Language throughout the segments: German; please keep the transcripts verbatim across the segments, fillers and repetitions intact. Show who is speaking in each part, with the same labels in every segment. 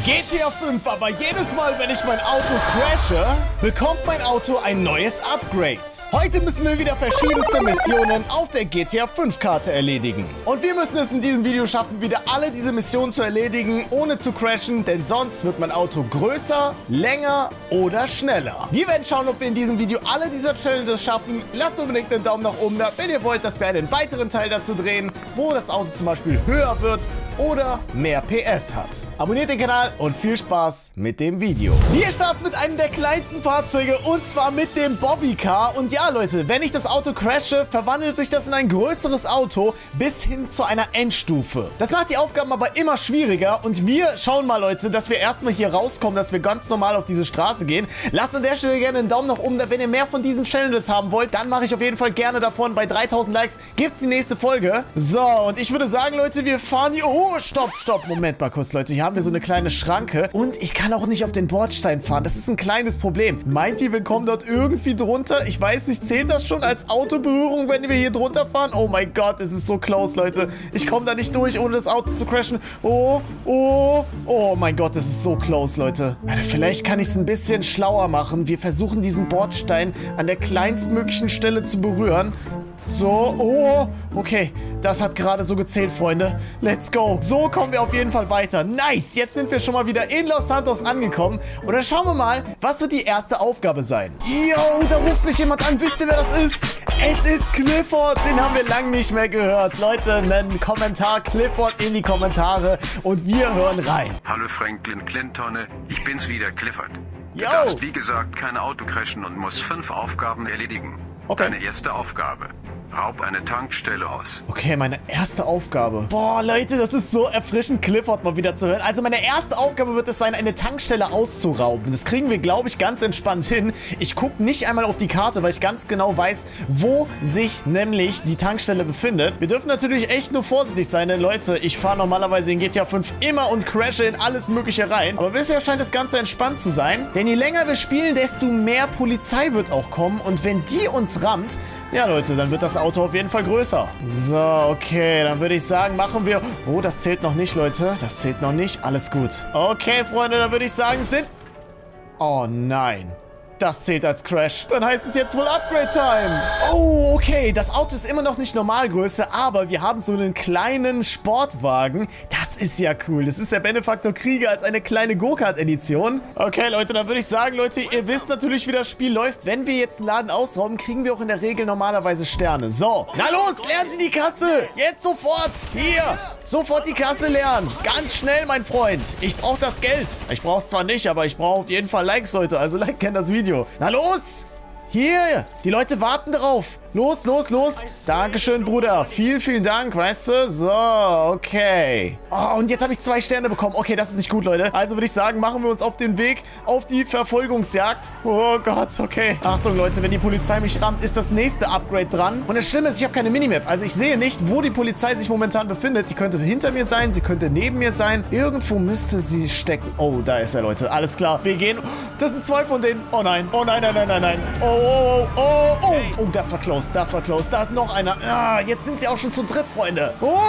Speaker 1: G T A fünf, aber jedes Mal, wenn ich mein Auto crashe, bekommt mein Auto ein neues Upgrade. Heute müssen wir wieder verschiedenste Missionen auf der G T A fünf Karte erledigen. Und wir müssen es in diesem Video schaffen, wieder alle diese Missionen zu erledigen, ohne zu crashen, denn sonst wird mein Auto größer, länger oder schneller. Wir werden schauen, ob wir in diesem Video alle dieser Challenges schaffen. Lasst unbedingt einen Daumen nach oben da, wenn ihr wollt, dass wir einen weiteren Teil dazu drehen, wo das Auto zum Beispiel höher wird oder mehr P S hat. Abonniert den Kanal und viel Spaß mit dem Video. Wir starten mit einem der kleinsten Fahrzeuge und zwar mit dem Bobbycar. Und ja, Leute, wenn ich das Auto crashe, verwandelt sich das in ein größeres Auto bis hin zu einer Endstufe. Das macht die Aufgaben aber immer schwieriger und wir schauen mal, Leute, dass wir erstmal hier rauskommen, dass wir ganz normal auf diese Straße gehen. Lasst an der Stelle gerne einen Daumen nach oben da, wenn ihr mehr von diesen Challenges haben wollt, dann mache ich auf jeden Fall gerne davon. Bei dreitausend Likes gibt es die nächste Folge. So, und ich würde sagen, Leute, wir fahren hier... Oh, stopp, stopp. Moment mal kurz, Leute. Hier haben wir so eine kleine Schranke. Und ich kann auch nicht auf den Bordstein fahren. Das ist ein kleines Problem. Meint ihr, wir kommen dort irgendwie drunter? Ich weiß nicht, zählt das schon als Autoberührung, wenn wir hier drunter fahren? Oh mein Gott, es ist so close, Leute. Ich komme da nicht durch, ohne das Auto zu crashen. Oh, oh, oh mein Gott, es ist so close, Leute. Vielleicht kann ich es ein bisschen schlauer machen. Wir versuchen, diesen Bordstein an der kleinstmöglichen Stelle zu berühren. So, oh, okay. Das hat gerade so gezählt, Freunde. Let's go. So kommen wir auf jeden Fall weiter. Nice, jetzt sind wir schon mal wieder in Los Santos angekommen. Und dann schauen wir mal, was wird die erste Aufgabe sein. Yo, da ruft mich jemand an. Wisst ihr, wer das ist? Es ist Clifford. Den haben wir lange nicht mehr gehört. Leute, einen Kommentar Clifford in die Kommentare und wir hören rein.
Speaker 2: Hallo Franklin Clinton, ich bin's wieder, Clifford. Du
Speaker 1: Yo.
Speaker 2: darfst, wie gesagt, kein Auto crashen und musst fünf Aufgaben erledigen.
Speaker 1: Okay.
Speaker 2: Deine erste Aufgabe. Raub eine Tankstelle aus.
Speaker 1: Okay, meine erste Aufgabe. Boah, Leute, das ist so erfrischend, Clifford mal wieder zu hören. Also meine erste Aufgabe wird es sein, eine Tankstelle auszurauben. Das kriegen wir, glaube ich, ganz entspannt hin. Ich gucke nicht einmal auf die Karte, weil ich ganz genau weiß, wo sich nämlich die Tankstelle befindet. Wir dürfen natürlich echt nur vorsichtig sein, denn Leute, ich fahre normalerweise in G T A fünf immer und crashe in alles Mögliche rein. Aber bisher scheint das Ganze entspannt zu sein. Denn je länger wir spielen, desto mehr Polizei wird auch kommen. Und wenn die uns rammt, ja, Leute, dann wird das Auto auf jeden Fall größer. So, okay, dann würde ich sagen, machen wir... Oh, das zählt noch nicht, Leute. Das zählt noch nicht. Alles gut. Okay, Freunde, dann würde ich sagen, sind... Oh, nein. Das zählt als Crash. Dann heißt es jetzt wohl Upgrade-Time. Oh, okay. Das Auto ist immer noch nicht Normalgröße, aber wir haben so einen kleinen Sportwagen. Das ist ja cool. Das ist der Benefaktor Krieger als eine kleine Go-Kart-Edition. Okay, Leute, dann würde ich sagen, Leute, ihr wisst natürlich, wie das Spiel läuft. Wenn wir jetzt einen Laden ausrauben, kriegen wir auch in der Regel normalerweise Sterne. So, na los, lernen Sie die Kasse. Jetzt sofort. Hier, sofort die Kasse lernen. Ganz schnell, mein Freund. Ich brauche das Geld. Ich brauche es zwar nicht, aber ich brauche auf jeden Fall Likes, Leute. Also like gerne das Video. Na los! Hier! Die Leute warten drauf. Los, los, los. Dankeschön, Bruder. Vielen, vielen Dank, weißt du? So, okay. Oh, und jetzt habe ich zwei Sterne bekommen. Okay, das ist nicht gut, Leute. Also würde ich sagen, machen wir uns auf den Weg auf die Verfolgungsjagd. Oh Gott, okay. Achtung, Leute, wenn die Polizei mich rammt, ist das nächste Upgrade dran. Und das Schlimme ist, ich habe keine Minimap. Also ich sehe nicht, wo die Polizei sich momentan befindet. Die könnte hinter mir sein, sie könnte neben mir sein. Irgendwo müsste sie stecken. Oh, da ist er, Leute. Alles klar. Wir gehen. Das sind zwei von denen. Oh nein. Oh nein, nein, nein, nein, nein. Oh, oh, oh, oh, oh. Oh, das war close. Das war close. Da ist noch einer. Ah, jetzt sind sie auch schon zu dritt, Freunde. Oh,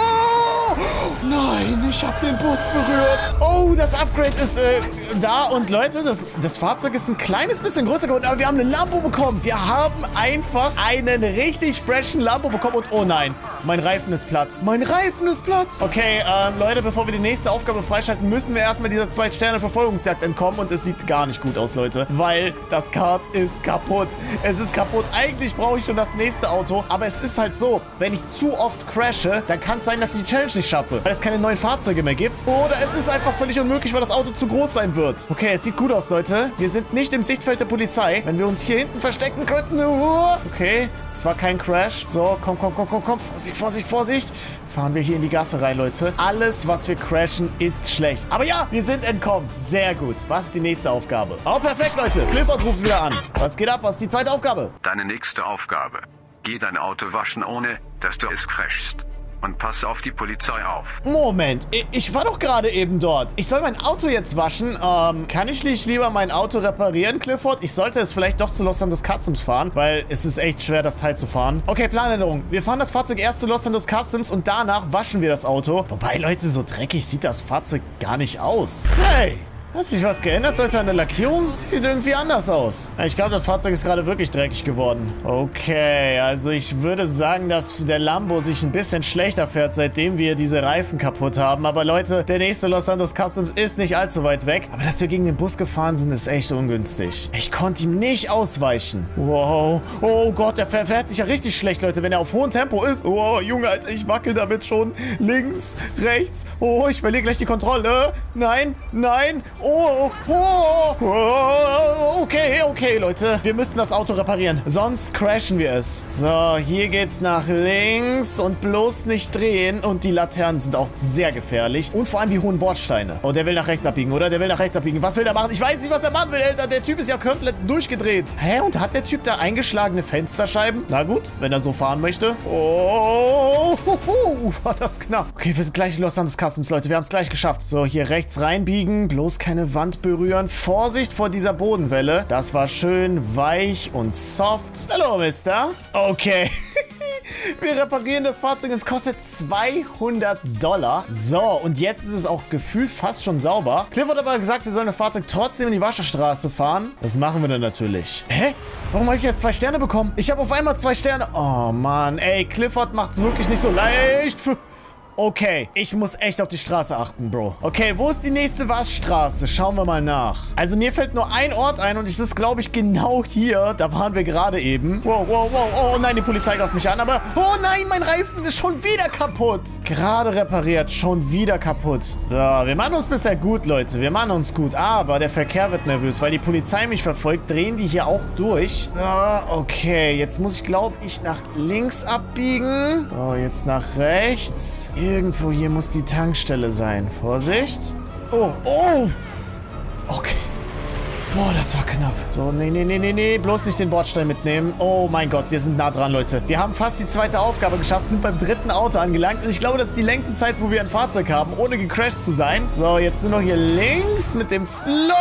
Speaker 1: nein, ich habe den Bus berührt. Oh, das Upgrade ist äh, da. Und Leute, das, das Fahrzeug ist ein kleines bisschen größer geworden. Aber wir haben einen Lambo bekommen. Wir haben einfach einen richtig freshen Lambo bekommen. Und oh nein, mein Reifen ist platt. Mein Reifen ist platt. Okay, ähm, Leute, bevor wir die nächste Aufgabe freischalten, müssen wir erstmal dieser zwei Sterne Verfolgungsjagd entkommen. Und es sieht gar nicht gut aus, Leute. Weil das Kart ist kaputt. Es ist kaputt. Eigentlich brauche ich schon das nächste Auto. Aber es ist halt so, wenn ich zu oft crashe, dann kann es sein, dass ich die Challenge nicht schaffe. Weil es keine neuen Fahrzeuge mehr gibt. Oder es ist einfach völlig unmöglich, weil das Auto zu groß sein wird. Okay, es sieht gut aus, Leute. Wir sind nicht im Sichtfeld der Polizei. Wenn wir uns hier hinten verstecken könnten. Okay, es war kein Crash. So, komm, komm, komm, komm, komm. Vorsicht, Vorsicht, Vorsicht. Fahren wir hier in die Gasse rein, Leute. Alles, was wir crashen, ist schlecht. Aber ja, wir sind entkommen. Sehr gut. Was ist die nächste Aufgabe? Oh, perfekt, Leute. Clifford ruft wieder an. Was geht ab? Was ist die zweite Aufgabe?
Speaker 2: Deine nächste Aufgabe. Geh dein Auto waschen, ohne dass du es crashst. Und pass auf die Polizei auf.
Speaker 1: Moment, ich, ich war doch gerade eben dort. Ich soll mein Auto jetzt waschen. Ähm, kann ich nicht lieber mein Auto reparieren, Clifford? Ich sollte es vielleicht doch zu Los Santos Customs fahren, weil es ist echt schwer, das Teil zu fahren. Okay, Planänderung. Wir fahren das Fahrzeug erst zu Los Santos Customs und danach waschen wir das Auto. Wobei, Leute, so dreckig sieht das Fahrzeug gar nicht aus. Hey! Hat sich was geändert, Leute, an der Lackierung? Sieht irgendwie anders aus. Ich glaube, das Fahrzeug ist gerade wirklich dreckig geworden. Okay, also ich würde sagen, dass der Lambo sich ein bisschen schlechter fährt, seitdem wir diese Reifen kaputt haben. Aber Leute, der nächste Los Santos Customs ist nicht allzu weit weg. Aber dass wir gegen den Bus gefahren sind, ist echt ungünstig. Ich konnte ihm nicht ausweichen. Wow. Oh Gott, der fährt sich ja richtig schlecht, Leute, wenn er auf hohem Tempo ist. Oh, Junge, Alter, ich wackel damit schon. Links, rechts. Oh, ich verliere gleich die Kontrolle. Nein, nein. Oh, oh, oh, okay, okay, Leute. Wir müssen das Auto reparieren. Sonst crashen wir es. So, hier geht's nach links und bloß nicht drehen. Und die Laternen sind auch sehr gefährlich. Und vor allem die hohen Bordsteine. Oh, der will nach rechts abbiegen, oder? Der will nach rechts abbiegen. Was will der machen? Ich weiß nicht, was er machen will, Alter. Der Typ ist ja komplett durchgedreht. Hä? Und hat der Typ da eingeschlagene Fensterscheiben? Na gut, wenn er so fahren möchte. Oh, huhu, war das knapp. Okay, wir sind gleich in Los Santos Customs, Leute. Wir haben es gleich geschafft. So, hier rechts reinbiegen. Bloß keine Wand berühren. Vorsicht vor dieser Bodenwelle. Das war schön weich und soft. Hallo, Mister. Okay. Wir reparieren das Fahrzeug. Es kostet zweihundert Dollar. So, und jetzt ist es auch gefühlt fast schon sauber. Clifford hat aber gesagt, wir sollen das Fahrzeug trotzdem in die Wasserstraße fahren. Das machen wir dann natürlich. Hä? Warum habe ich jetzt zwei Sterne bekommen? Ich habe auf einmal zwei Sterne. Oh, Mann. Ey, Clifford macht es wirklich nicht so leicht für... Okay, ich muss echt auf die Straße achten, Bro. Okay, wo ist die nächste Waschstraße? Schauen wir mal nach. Also mir fällt nur ein Ort ein und es ist, glaube ich, genau hier. Da waren wir gerade eben. Wow, wow, wow. Oh nein, die Polizei greift mich an, aber... Oh nein, mein Reifen ist schon wieder kaputt. Gerade repariert, schon wieder kaputt. So, wir machen uns bisher gut, Leute. Wir machen uns gut, aber der Verkehr wird nervös, weil die Polizei mich verfolgt. Drehen die hier auch durch. So, okay, jetzt muss ich, glaube ich, nach links abbiegen. Oh, jetzt nach rechts. Irgendwo hier muss die Tankstelle sein. Vorsicht. Oh, oh. Okay. Boah, das war knapp. So, nee, nee, nee, nee, nee. Bloß nicht den Bordstein mitnehmen. Oh mein Gott, wir sind nah dran, Leute. Wir haben fast die zweite Aufgabe geschafft, sind beim dritten Auto angelangt. Und ich glaube, das ist die längste Zeit, wo wir ein Fahrzeug haben, ohne gecrashed zu sein. So, jetzt nur noch hier links mit dem Flow.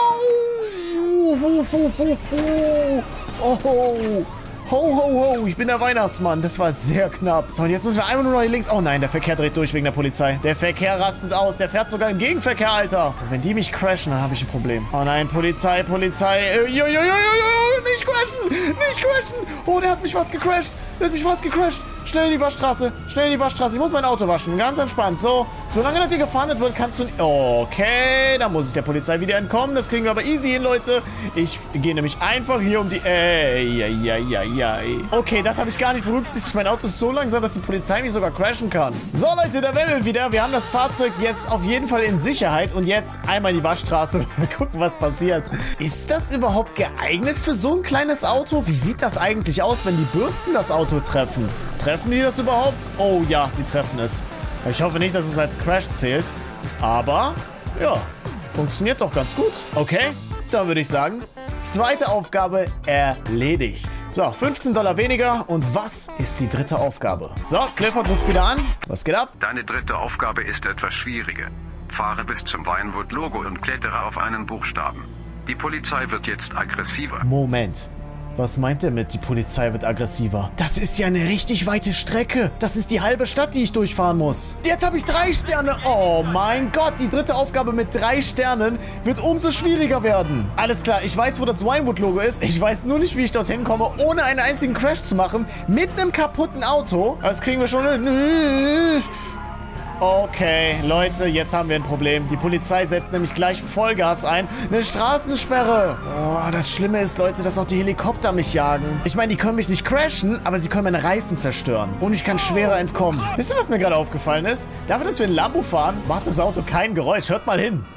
Speaker 1: Oh, ho, ho, ho, ich bin der Weihnachtsmann. Das war sehr knapp. So, und jetzt müssen wir einfach nur noch hier links. Oh nein, der Verkehr dreht durch wegen der Polizei. Der Verkehr rastet aus. Der fährt sogar im Gegenverkehr, Alter. Und wenn die mich crashen, dann habe ich ein Problem. Oh nein, Polizei, Polizei. Äh, jo, jo, jo, jo, jo, nicht crashen. Nicht crashen. Oh, der hat mich fast gecrasht. Der hat mich fast gecrasht. Schnell in die Waschstraße. Schnell in die Waschstraße. Ich muss mein Auto waschen. Ganz entspannt. So, solange das hier gefahndet wird, kannst du... Okay, da muss ich der Polizei wieder entkommen. Das kriegen wir aber easy hin, Leute. Ich gehe nämlich einfach hier um die... Ey, ja, ja, ja, ja. Okay, das habe ich gar nicht berücksichtigt. Mein Auto ist so langsam, dass die Polizei mich sogar crashen kann. So, Leute, da wären wir wieder. Wir haben das Fahrzeug jetzt auf jeden Fall in Sicherheit. Und jetzt einmal in die Waschstraße. Mal gucken, was passiert. Ist das überhaupt geeignet für so ein kleines Auto? Wie sieht das eigentlich aus, wenn die Bürsten das Auto treffen? Treffen die das überhaupt? Oh ja, sie treffen es. Ich hoffe nicht, dass es als Crash zählt. Aber, ja, funktioniert doch ganz gut. Okay, da würde ich sagen, zweite Aufgabe erledigt. So, fünfzehn Dollar weniger. Und was ist die dritte Aufgabe? So, Clifford ruft wieder an. Was geht ab?
Speaker 2: Deine dritte Aufgabe ist etwas schwieriger. Fahre bis zum Vinewood-Logo und klettere auf einen Buchstaben. Die Polizei wird jetzt aggressiver.
Speaker 1: Moment. Was meint er mit, die Polizei wird aggressiver? Das ist ja eine richtig weite Strecke. Das ist die halbe Stadt, die ich durchfahren muss. Jetzt habe ich drei Sterne. Oh mein Gott, die dritte Aufgabe mit drei Sternen wird umso schwieriger werden. Alles klar, ich weiß, wo das Vinewood-Logo ist. Ich weiß nur nicht, wie ich dorthin komme, ohne einen einzigen Crash zu machen. Mit einem kaputten Auto. Das kriegen wir schon hin. Okay, Leute, jetzt haben wir ein Problem. Die Polizei setzt nämlich gleich Vollgas ein. Eine Straßensperre. Oh, das Schlimme ist, Leute, dass auch die Helikopter mich jagen. Ich meine, die können mich nicht crashen, aber sie können meine Reifen zerstören. Und ich kann schwerer entkommen. Wisst ihr, was mir gerade aufgefallen ist? Dafür, dass wir ein Lambo fahren, macht das Auto kein Geräusch. Hört mal hin.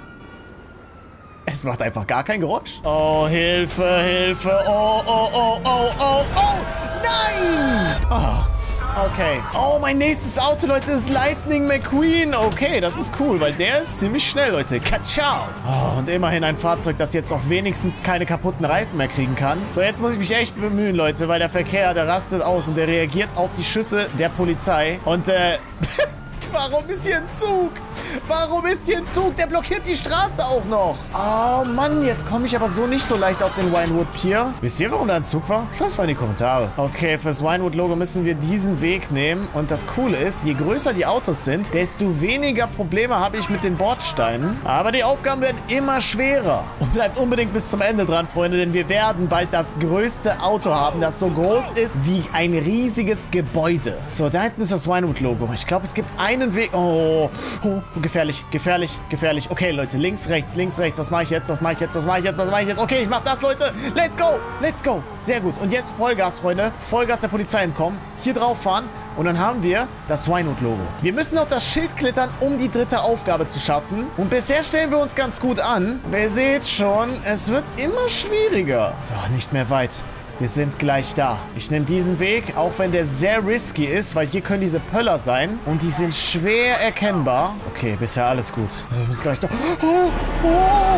Speaker 1: Es macht einfach gar kein Geräusch. Oh, Hilfe, Hilfe. Oh, oh, oh, oh, oh, oh. Nein! Oh. Okay. Oh, mein nächstes Auto, Leute, ist Lightning McQueen. Okay, das ist cool, weil der ist ziemlich schnell, Leute. Katschau. Oh, und immerhin ein Fahrzeug, das jetzt auch wenigstens keine kaputten Reifen mehr kriegen kann. So, jetzt muss ich mich echt bemühen, Leute, weil der Verkehr, der rastet aus und der reagiert auf die Schüsse der Polizei. Und, äh... Warum ist hier ein Zug? Warum ist hier ein Zug? Der blockiert die Straße auch noch. Oh Mann, jetzt komme ich aber so nicht so leicht auf den Vinewood Pier. Wisst ihr, warum da ein Zug war? Schreibt mal in die Kommentare. Okay, fürs Vinewood-Logo müssen wir diesen Weg nehmen. Und das Coole ist, je größer die Autos sind, desto weniger Probleme habe ich mit den Bordsteinen. Aber die Aufgaben werden immer schwerer. Und bleibt unbedingt bis zum Ende dran, Freunde, denn wir werden bald das größte Auto haben, das so groß ist wie ein riesiges Gebäude. So, da hinten ist das Vinewood-Logo. Ich glaube, es gibt einen Weg. Oh, oh, gefährlich, gefährlich, gefährlich. Okay, Leute, links, rechts, links, rechts. Was mache ich jetzt? Was mache ich jetzt? Was mache ich jetzt? Was mache ich jetzt? Okay, ich mache das, Leute. Let's go, let's go. Sehr gut. Und jetzt Vollgas, Freunde. Vollgas der Polizei entkommen. Hier drauf fahren. Und dann haben wir das Vinewood-Logo. Wir müssen auf das Schild klettern, um die dritte Aufgabe zu schaffen. Und bisher stellen wir uns ganz gut an. Ihr seht schon, es wird immer schwieriger. Doch, nicht mehr weit. Wir sind gleich da. Ich nehme diesen Weg, auch wenn der sehr risky ist, weil hier können diese Pöller sein. Und die sind schwer erkennbar. Okay, bisher alles gut. Wir sind gleich da. Oh, oh.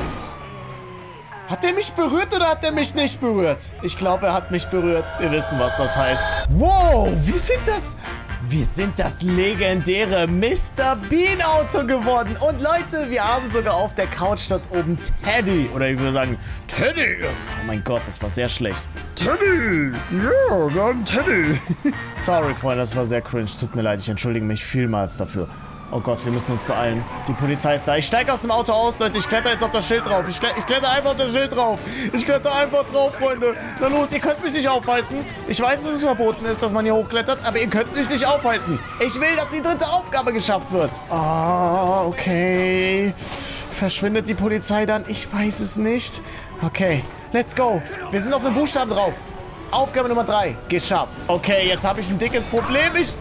Speaker 1: Hat der mich berührt oder hat der mich nicht berührt? Ich glaube, er hat mich berührt. Wir wissen, was das heißt. Wow, wir sind das... Wir sind das legendäre Mister Bean Auto geworden. Und Leute, wir haben sogar auf der Couch dort oben Teddy. Oder ich würde sagen, Teddy. Oh mein Gott, das war sehr schlecht. Teddy. Ja, wir haben Teddy. Sorry, Freunde, das war sehr cringe. Tut mir leid, ich entschuldige mich vielmals dafür. Oh Gott, wir müssen uns beeilen. Die Polizei ist da. Ich steige aus dem Auto aus, Leute. Ich kletter jetzt auf das Schild drauf. Ich, klet ich kletter einfach auf das Schild drauf. Ich kletter einfach drauf, Freunde. Na los, ihr könnt mich nicht aufhalten. Ich weiß, dass es verboten ist, dass man hier hochklettert, aber ihr könnt mich nicht aufhalten. Ich will, dass die dritte Aufgabe geschafft wird. Ah, oh, okay. Verschwindet die Polizei dann? Ich weiß es nicht. Okay, let's go. Wir sind auf einem Buchstaben drauf. Aufgabe Nummer drei. Geschafft. Okay, jetzt habe ich ein dickes Problem. Ich...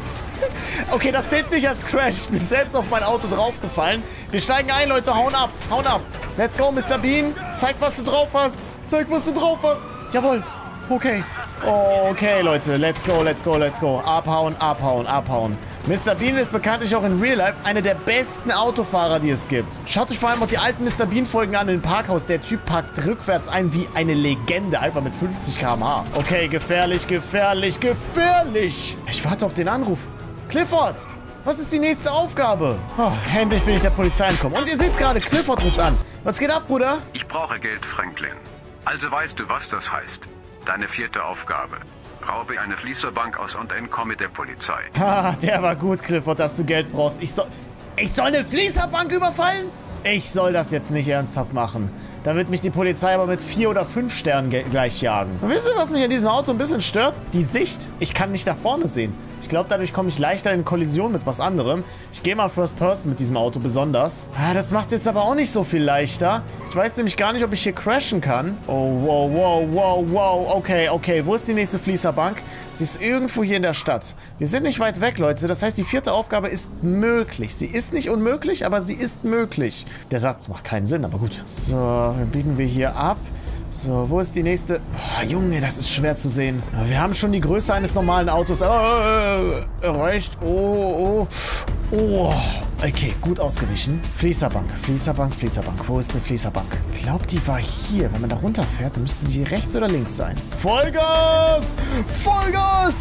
Speaker 1: Okay, das zählt nicht als Crash. Ich bin selbst auf mein Auto draufgefallen. Wir steigen ein, Leute. Hauen ab. Hauen ab. Let's go, Mister Bean. Zeig, was du drauf hast. Zeig, was du drauf hast. Jawohl. Okay. Okay, Leute. Let's go, let's go, let's go. Abhauen, abhauen, abhauen. Mister Bean ist bekanntlich auch in Real Life einer der besten Autofahrer, die es gibt. Schaut euch vor allem auch die alten Mister Bean-Folgen an im Parkhaus. Der Typ parkt rückwärts ein wie eine Legende. Einfach mit fünfzig Kilometer pro Stunde. Okay, gefährlich, gefährlich, gefährlich. Ich warte auf den Anruf. Clifford, was ist die nächste Aufgabe? Oh, endlich bin ich der Polizei entkommen. Und ihr seht gerade, Clifford ruft an. Was geht ab, Bruder?
Speaker 2: Ich brauche Geld, Franklin. Also weißt du, was das heißt. Deine vierte Aufgabe. Raube eine Fließerbank aus und entkomme der Polizei.
Speaker 1: Ha, der war gut, Clifford, dass du Geld brauchst. Ich soll... Ich soll eine Fließerbank überfallen? Ich soll das jetzt nicht ernsthaft machen. Da wird mich die Polizei aber mit vier oder fünf Sternen gleich jagen. Und wisst ihr, was mich an diesem Auto ein bisschen stört? Die Sicht. Ich kann nicht nach vorne sehen. Ich glaube, dadurch komme ich leichter in Kollision mit was anderem. Ich gehe mal First Person mit diesem Auto besonders. Ah, das macht es jetzt aber auch nicht so viel leichter. Ich weiß nämlich gar nicht, ob ich hier crashen kann. Oh, wow, wow, wow, wow. Okay, okay. Wo ist die nächste Fließerbank? Sie ist irgendwo hier in der Stadt. Wir sind nicht weit weg, Leute. Das heißt, die vierte Aufgabe ist möglich. Sie ist nicht unmöglich, aber sie ist möglich. Der Satz macht keinen Sinn, aber gut. So, dann biegen wir hier ab. So, wo ist die nächste? Oh, Junge, das ist schwer zu sehen. Wir haben schon die Größe eines normalen Autos äh, erreicht. Oh, oh. Oh. Okay, gut ausgewichen. Fließerbank, Fließerbank, Fließerbank. Wo ist eine Fließerbank? Ich glaube, die war hier. Wenn man da runterfährt, dann müsste die rechts oder links sein. Vollgas! Vollgas!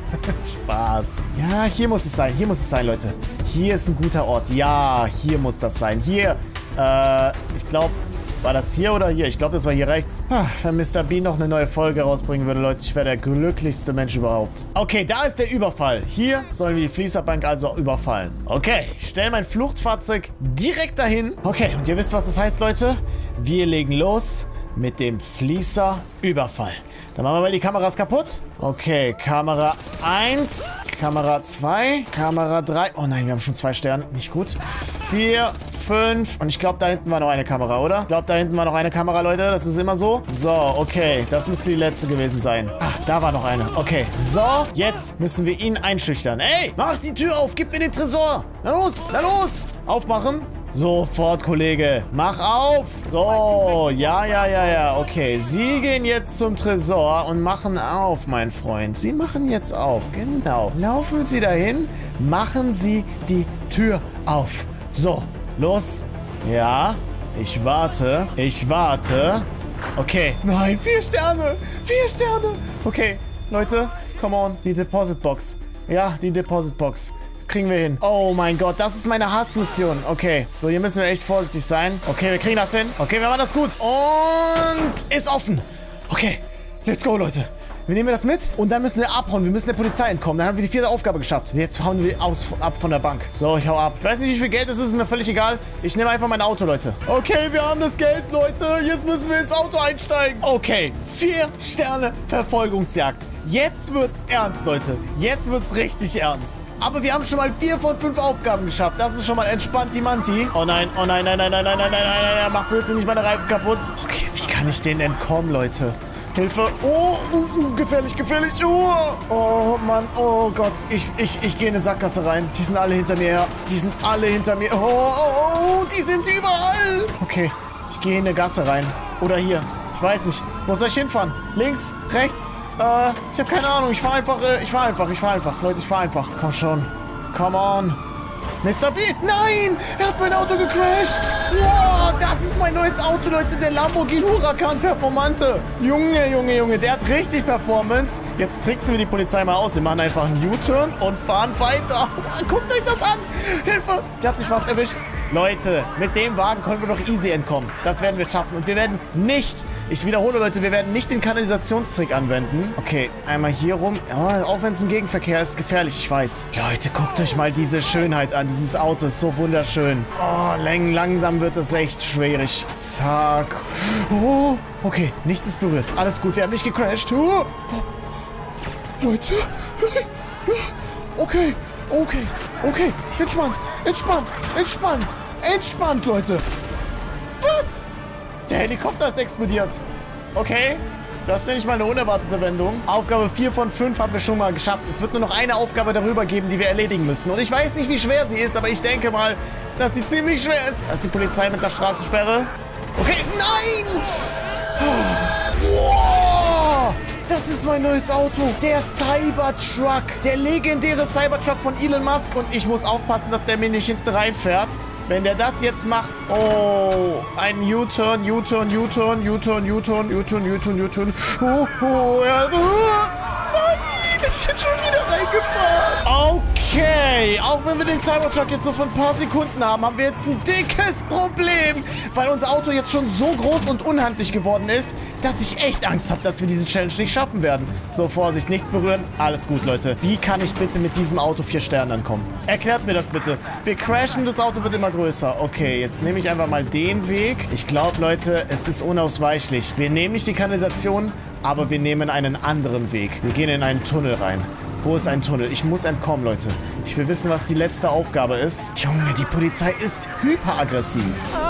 Speaker 1: Spaß. Ja, hier muss es sein. Hier muss es sein, Leute. Hier ist ein guter Ort. Ja, hier muss das sein. Hier. Äh, ich glaube... War das hier oder hier? Ich glaube, das war hier rechts. Ach, wenn Mister Bean noch eine neue Folge rausbringen würde, Leute, ich wäre der glücklichste Mensch überhaupt. Okay, da ist der Überfall. Hier sollen wir die Fließerbank also überfallen. Okay, ich stelle mein Fluchtfahrzeug direkt dahin. Okay, und ihr wisst, was das heißt, Leute? Wir legen los mit dem Fließerüberfall. Dann machen wir mal die Kameras kaputt. Okay, Kamera eins, Kamera zwei, Kamera drei. Oh nein, wir haben schon zwei Sterne. Nicht gut. vier, fünf. Und ich glaube, da hinten war noch eine Kamera, oder? Ich glaube, da hinten war noch eine Kamera, Leute. Das ist immer so. So, okay. Das müsste die letzte gewesen sein. Ah, da war noch eine. Okay. So, jetzt müssen wir ihn einschüchtern. Ey, mach die Tür auf. Gib mir den Tresor. Na los, na los. Aufmachen. Sofort, Kollege. Mach auf. So, ja, ja, ja, ja. Okay, Sie gehen jetzt zum Tresor und machen auf, mein Freund. Sie machen jetzt auf. Genau. Laufen Sie dahin. Machen Sie die Tür auf. So, los. Ja, ich warte. Ich warte. Okay. Nein, vier Sterne. Vier Sterne. Okay, Leute, come on. Die Deposit Box. Ja, die Deposit Box. kriegen wir hin. Oh mein Gott, das ist meine Hassmission. Okay, so, hier müssen wir echt vorsichtig sein. Okay, wir kriegen das hin. Okay, wir machen das gut. Und ist offen. Okay, let's go, Leute. Wir nehmen das mit und dann müssen wir abhauen. Wir müssen der Polizei entkommen. Dann haben wir die vierte Aufgabe geschafft. Jetzt hauen wir aus, ab von der Bank. So, ich hau ab. Ich weiß nicht, wie viel Geld es ist. Ist mir völlig egal. Ich nehme einfach mein Auto, Leute. Okay, wir haben das Geld, Leute. Jetzt müssen wir ins Auto einsteigen. Okay, vier Sterne Verfolgungsjagd. Jetzt wird's ernst, Leute. Jetzt wird's richtig ernst. Aber wir haben schon mal vier von fünf Aufgaben geschafft. Das ist schon mal entspannt, Manti. Oh nein, oh nein, nein, nein, nein, nein, nein, nein, nein, nein. Mach bitte nicht meine Reifen kaputt. Okay, wie kann ich denen entkommen, Leute? Hilfe. Oh, uh, uh, gefährlich, gefährlich. Oh, oh Mann, oh Gott. Ich, ich, ich gehe in eine Sackgasse rein. Die sind alle hinter mir her. Die sind alle hinter mir. Oh, oh, oh, die sind überall. Okay, ich gehe in eine Gasse rein. Oder hier. Ich weiß nicht. Wo soll ich hinfahren? Links? Rechts? Äh, ich habe keine Ahnung. Ich fahre einfach, äh, ich fahre einfach, ich fahre einfach. Leute, ich fahre einfach. Komm schon. Come on. Mister B, nein! Er hat mein Auto gecrashed! Wow, das ist mein neues Auto, Leute, der Lamborghini Huracan Performante. Junge, Junge, Junge, der hat richtig Performance. Jetzt tricksen wir die Polizei mal aus. Wir machen einfach einen U-Turn und fahren weiter. Guckt euch das an! Hilfe! Der hat mich fast erwischt. Leute, mit dem Wagen können wir doch easy entkommen. Das werden wir schaffen. Und wir werden nicht, ich wiederhole, Leute, wir werden nicht den Kanalisationstrick anwenden. Okay, einmal hier rum. Ja, auch wenn es im Gegenverkehr ist, ist gefährlich, ich weiß. Leute, guckt euch mal diese Schönheit an. Dieses Auto ist so wunderschön. Oh, lang, langsam wird es echt schwierig. Zack. Oh, okay, nichts ist berührt. Alles gut, wir haben nicht gecrashed. Oh. Leute. Okay, okay, okay. Entspannt, entspannt, entspannt, entspannt, Leute. Was? Der Helikopter ist explodiert. Okay. Das nenne ich mal eine unerwartete Wendung. Aufgabe vier von fünf haben wir schon mal geschafft. Es wird nur noch eine Aufgabe darüber geben, die wir erledigen müssen. Und ich weiß nicht, wie schwer sie ist, aber ich denke mal, dass sie ziemlich schwer ist. Da ist die Polizei mit der Straßensperre. Okay, nein! Wow! Das ist mein neues Auto. Der Cybertruck. Der legendäre Cybertruck von Elon Musk. Und ich muss aufpassen, dass der mir nicht hinten reinfährt. Wenn der das jetzt macht... Oh, ein U-Turn, U-Turn, U-Turn, U-Turn, U-Turn, U-Turn, U-Turn, U-Turn. Oh, oh, ja. Nein, ich bin schon wieder reingefahren. Okay, auch wenn wir den Cybertruck jetzt nur für ein paar Sekunden haben, haben wir jetzt ein dickes Problem, weil unser Auto jetzt schon so groß und unhandlich geworden ist, dass ich echt Angst habe, dass wir diese Challenge nicht schaffen werden. So, Vorsicht, nichts berühren. Alles gut, Leute. Wie kann ich bitte mit diesem Auto vier Sterne ankommen? Erklärt mir das bitte. Wir crashen, das Auto wird immer größer. Okay, jetzt nehme ich einfach mal den Weg. Ich glaube, Leute, es ist unausweichlich. Wir nehmen nicht die Kanalisation, aber wir nehmen einen anderen Weg. Wir gehen in einen Tunnel rein. Wo ist ein Tunnel? Ich muss entkommen, Leute. Ich will wissen, was die letzte Aufgabe ist. Junge, die Polizei ist hyperaggressiv.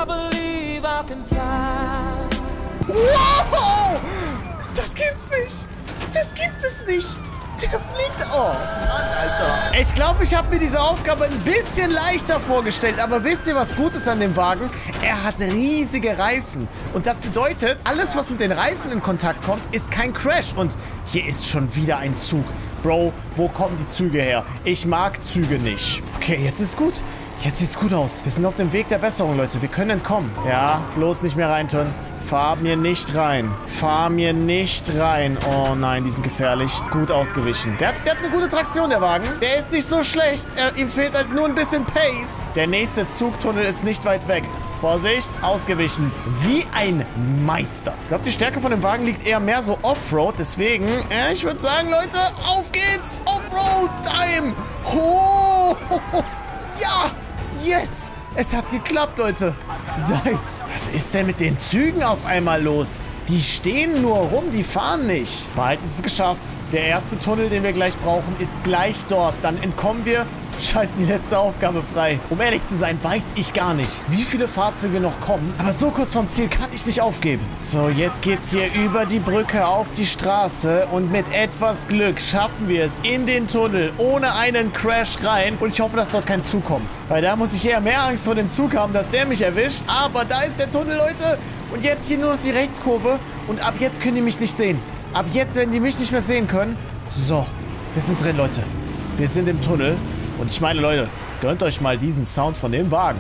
Speaker 1: Wow! Das gibt's nicht. Das gibt es nicht. Der fliegt. Oh, Mann, Alter. Ich glaube, ich habe mir diese Aufgabe ein bisschen leichter vorgestellt. Aber wisst ihr, was gut ist an dem Wagen? Er hat riesige Reifen. Und das bedeutet, alles, was mit den Reifen in Kontakt kommt, ist kein Crash. Und hier ist schon wieder ein Zug. Bro, wo kommen die Züge her? Ich mag Züge nicht. Okay, jetzt ist gut. Jetzt sieht's gut aus. Wir sind auf dem Weg der Besserung, Leute. Wir können entkommen. Ja, bloß nicht mehr reintun. Fahr mir nicht rein. Fahr mir nicht rein. Oh nein, die sind gefährlich. Gut ausgewichen. Der hat, der hat eine gute Traktion, der Wagen. Der ist nicht so schlecht. Er, ihm fehlt halt nur ein bisschen Pace. Der nächste Zugtunnel ist nicht weit weg. Vorsicht, ausgewichen. Wie ein Meister. Ich glaube, die Stärke von dem Wagen liegt eher mehr so Offroad. Deswegen, äh, ich würde sagen, Leute, auf geht's. Offroad-Time. Oh, ja, yes. Es hat geklappt, Leute. Nice. Was ist denn mit den Zügen auf einmal los? Die stehen nur rum, die fahren nicht. Bald ist es geschafft. Der erste Tunnel, den wir gleich brauchen, ist gleich dort. Dann entkommen wir, schalten die letzte Aufgabe frei. Um ehrlich zu sein, weiß ich gar nicht, wie viele Fahrzeuge noch kommen. Aber so kurz vom Ziel kann ich nicht aufgeben. So, jetzt geht's hier über die Brücke auf die Straße. Und mit etwas Glück schaffen wir es in den Tunnel ohne einen Crash rein. Und ich hoffe, dass dort kein Zug kommt. Weil da muss ich eher mehr Angst vor dem Zug haben, dass der mich erwischt. Aber da ist der Tunnel, Leute. Und jetzt hier nur noch die Rechtskurve. Und ab jetzt können die mich nicht sehen. Ab jetzt werden die mich nicht mehr sehen können. So, wir sind drin, Leute. Wir sind im Tunnel. Und ich meine, Leute, gönnt euch mal diesen Sound von dem Wagen.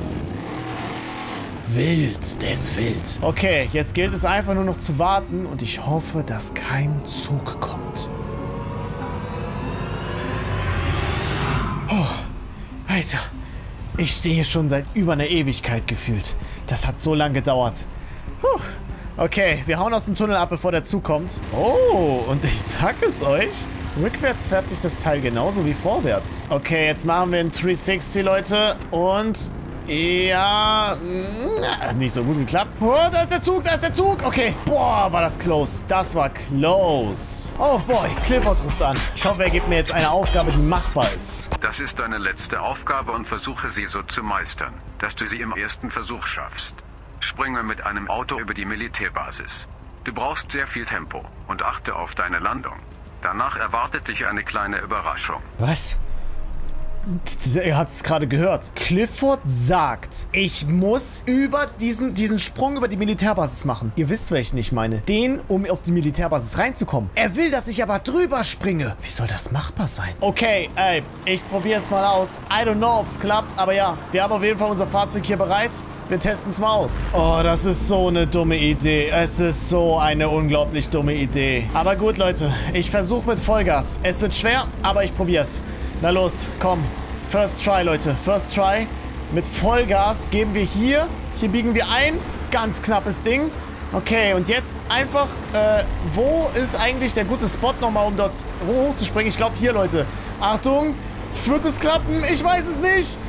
Speaker 1: Wild, der ist wild. Okay, jetzt gilt es einfach nur noch zu warten. Und ich hoffe, dass kein Zug kommt. Oh, Alter, ich stehe schon seit über einer Ewigkeit gefühlt. Das hat so lange gedauert. Puh. Okay, wir hauen aus dem Tunnel ab, bevor der Zug kommt. Oh, und ich sag es euch, rückwärts fährt sich das Teil genauso wie vorwärts. Okay, jetzt machen wir ein dreihundertsechzig, Leute. Und ja, nicht so gut geklappt. Oh, da ist der Zug, da ist der Zug. Okay, boah, war das close. Das war close. Oh boy, Clifford ruft an. Ich hoffe, er gibt mir jetzt eine Aufgabe, die machbar ist.
Speaker 2: Das ist deine letzte Aufgabe und versuche sie so zu meistern, dass du sie im ersten Versuch schaffst. Springe mit einem Auto über die Militärbasis. Du brauchst sehr viel Tempo und achte auf deine Landung. Danach erwartet dich eine kleine Überraschung.
Speaker 1: Was? Ihr habt es gerade gehört. Clifford sagt, ich muss über diesen, diesen Sprung über die Militärbasis machen. Ihr wisst, welchen ich meine. Den, um auf die Militärbasis reinzukommen. Er will, dass ich aber drüber springe. Wie soll das machbar sein? Okay, ey, ich probiere es mal aus. I don't know, ob es klappt, aber ja, wir haben auf jeden Fall unser Fahrzeug hier bereit. Wir testen es mal aus. Oh, das ist so eine dumme Idee. Es ist so eine unglaublich dumme Idee. Aber gut, Leute, ich versuche mit Vollgas. Es wird schwer, aber ich probiere es. Na los, komm. First try, Leute. First try. Mit Vollgas geben wir hier. Hier biegen wir ein. Ganz knappes Ding. Okay, und jetzt einfach, äh, wo ist eigentlich der gute Spot nochmal, um dort hochzuspringen? Ich glaube hier, Leute. Achtung. Wird es klappen? Ich weiß es nicht.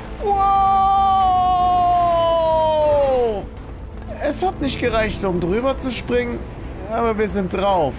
Speaker 1: Wow! Es hat nicht gereicht, um drüber zu springen. Aber wir sind drauf.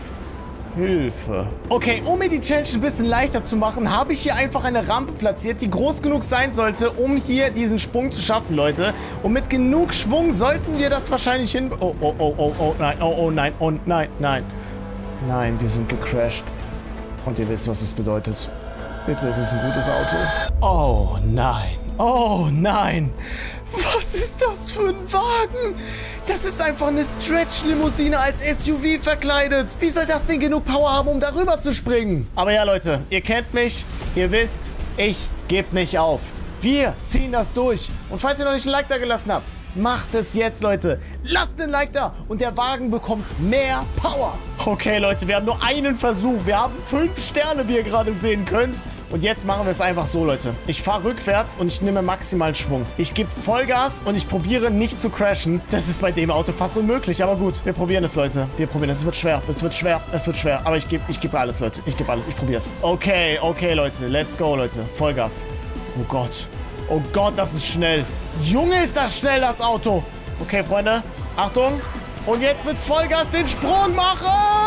Speaker 1: Hilfe. Okay, um mir die Challenge ein bisschen leichter zu machen, habe ich hier einfach eine Rampe platziert, die groß genug sein sollte, um hier diesen Sprung zu schaffen, Leute. Und mit genug Schwung sollten wir das wahrscheinlich hin... Oh, oh, oh, oh, oh, nein, oh, oh, nein, oh, nein, nein. Nein, wir sind gecrashed. Und ihr wisst, was das bedeutet. Bitte, es ist ein gutes Auto. Oh, nein. Oh, nein. Was ist das für ein Wagen? Das ist einfach eine Stretch-Limousine als S U V verkleidet. Wie soll das denn genug Power haben, um darüber zu springen? Aber ja, Leute, ihr kennt mich. Ihr wisst, ich gebe nicht auf. Wir ziehen das durch. Und falls ihr noch nicht ein Like da gelassen habt, macht es jetzt, Leute. Lasst einen Like da und der Wagen bekommt mehr Power. Okay, Leute, wir haben nur einen Versuch. Wir haben fünf Sterne, wie ihr gerade sehen könnt. Und jetzt machen wir es einfach so, Leute. Ich fahre rückwärts und ich nehme maximalen Schwung. Ich gebe Vollgas und ich probiere nicht zu crashen. Das ist bei dem Auto fast unmöglich, aber gut. Wir probieren es, Leute. Wir probieren es. Es wird schwer. Es wird schwer. Es wird schwer. Aber ich gebe ich gebe alles, Leute. Ich gebe alles. Ich probiere es. Okay, okay, Leute. Let's go, Leute. Vollgas. Oh Gott. Oh Gott, das ist schnell. Junge, ist das schnell, das Auto. Okay, Freunde. Achtung. Und jetzt mit Vollgas den Sprung machen.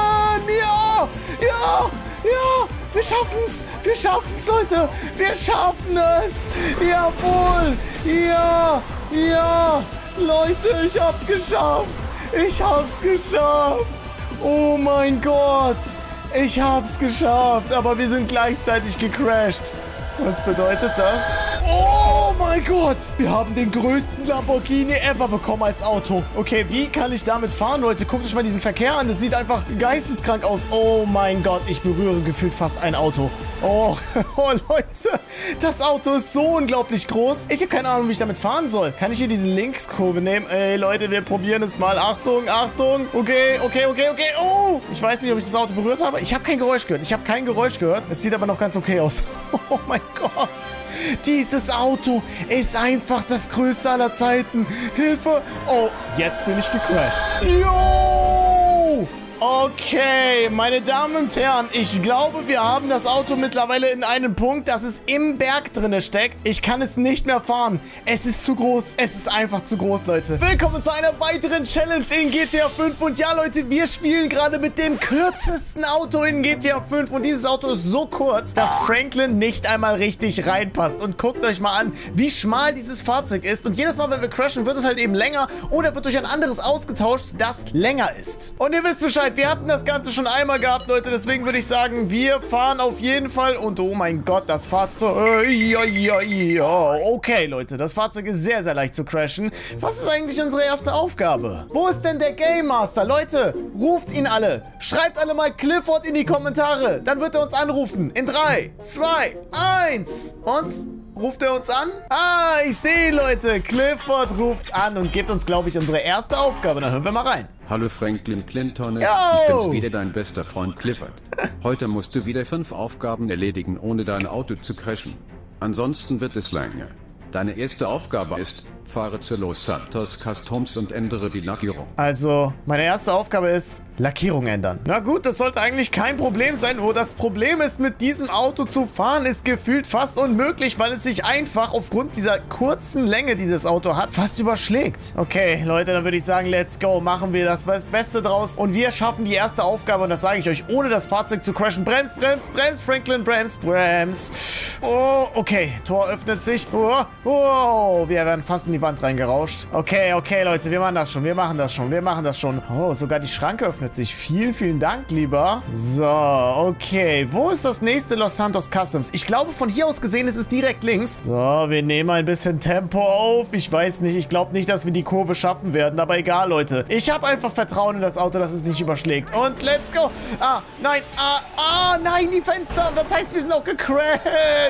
Speaker 1: Ja, ja, ja. Wir schaffen's! Wir schaffen's, Leute! Wir schaffen es! Jawohl! Ja! Ja! Leute, ich hab's geschafft! Ich hab's geschafft! Oh mein Gott! Ich hab's geschafft! Aber wir sind gleichzeitig gecrashed. Was bedeutet das? Oh mein Gott! Wir haben den größten Lamborghini ever bekommen als Auto. Okay, wie kann ich damit fahren, Leute? Guckt euch mal diesen Verkehr an. Das sieht einfach geisteskrank aus. Oh mein Gott, ich berühre gefühlt fast ein Auto. Oh, oh Leute, das Auto ist so unglaublich groß. Ich habe keine Ahnung, wie ich damit fahren soll. Kann ich hier diese Linkskurve nehmen? Ey, Leute, wir probieren es mal. Achtung, Achtung. Okay, okay, okay, okay. Oh, ich weiß nicht, ob ich das Auto berührt habe. Ich habe kein Geräusch gehört. Ich habe kein Geräusch gehört. Es sieht aber noch ganz okay aus. Oh mein Gott. Dieses Auto ist einfach das größte aller Zeiten. Hilfe. Oh, jetzt bin ich gecrashed. Jo! Okay, meine Damen und Herren, ich glaube, wir haben das Auto mittlerweile in einem Punkt, dass es im Berg drinne steckt. Ich kann es nicht mehr fahren. Es ist zu groß. Es ist einfach zu groß, Leute. Willkommen zu einer weiteren Challenge in G T A fünf. Und ja, Leute, wir spielen gerade mit dem kürzesten Auto in G T A fünf. Und dieses Auto ist so kurz, dass Franklin nicht einmal richtig reinpasst. Und guckt euch mal an, wie schmal dieses Fahrzeug ist. Und jedes Mal, wenn wir crashen, wird es halt eben länger oder wird durch ein anderes ausgetauscht, das länger ist. Und ihr wisst Bescheid. Wir hatten das Ganze schon einmal gehabt, Leute. Deswegen würde ich sagen, wir fahren auf jeden Fall. Und oh mein Gott, das Fahrzeug... Ja, ja, ja. Okay, Leute, das Fahrzeug ist sehr, sehr leicht zu crashen. Was ist eigentlich unsere erste Aufgabe? Wo ist denn der Game Master? Leute, ruft ihn alle. Schreibt alle mal Clifford in die Kommentare. Dann wird er uns anrufen. In drei, zwei, eins. Und... ruft er uns an? Ah, ich sehe, Leute. Clifford ruft an und gibt uns, glaube ich, unsere erste Aufgabe. Dann hören wir mal rein.
Speaker 3: Hallo Franklin Clinton,
Speaker 1: Yo.
Speaker 3: ich bin's wieder, dein bester Freund Clifford. Heute musst du wieder fünf Aufgaben erledigen, ohne dein Auto zu crashen. Ansonsten wird es länger. Deine erste Aufgabe ist, fahre zu Los Santos Customs und ändere die Lackierung.
Speaker 1: Also, meine erste Aufgabe ist, Lackierung ändern. Na gut, das sollte eigentlich kein Problem sein. Wo das Problem ist, mit diesem Auto zu fahren, ist gefühlt fast unmöglich, weil es sich einfach aufgrund dieser kurzen Länge, die das Auto hat, fast überschlägt. Okay, Leute, dann würde ich sagen, let's go. Machen wir das Beste draus. Und wir schaffen die erste Aufgabe, und das sage ich euch, ohne das Fahrzeug zu crashen. Brems, Brems, Brems, Franklin, Brems, Brems. Oh, okay. Tor öffnet sich. Oh, oh, wir werden fast in die Wand reingerauscht. Okay, okay, Leute, wir machen das schon. Wir machen das schon. Wir machen das schon. Oh, sogar die Schranke öffnet sich. Vielen, vielen Dank, lieber. So, okay. Wo ist das nächste Los Santos Customs? Ich glaube, von hier aus gesehen ist es direkt links. So, wir nehmen ein bisschen Tempo auf. Ich weiß nicht. Ich glaube nicht, dass wir die Kurve schaffen werden. Aber egal, Leute. Ich habe einfach Vertrauen in das Auto, dass es nicht überschlägt. Und let's go. Ah, nein. Ah, ah, nein, die Fenster. Das heißt, wir sind auch gecrashed.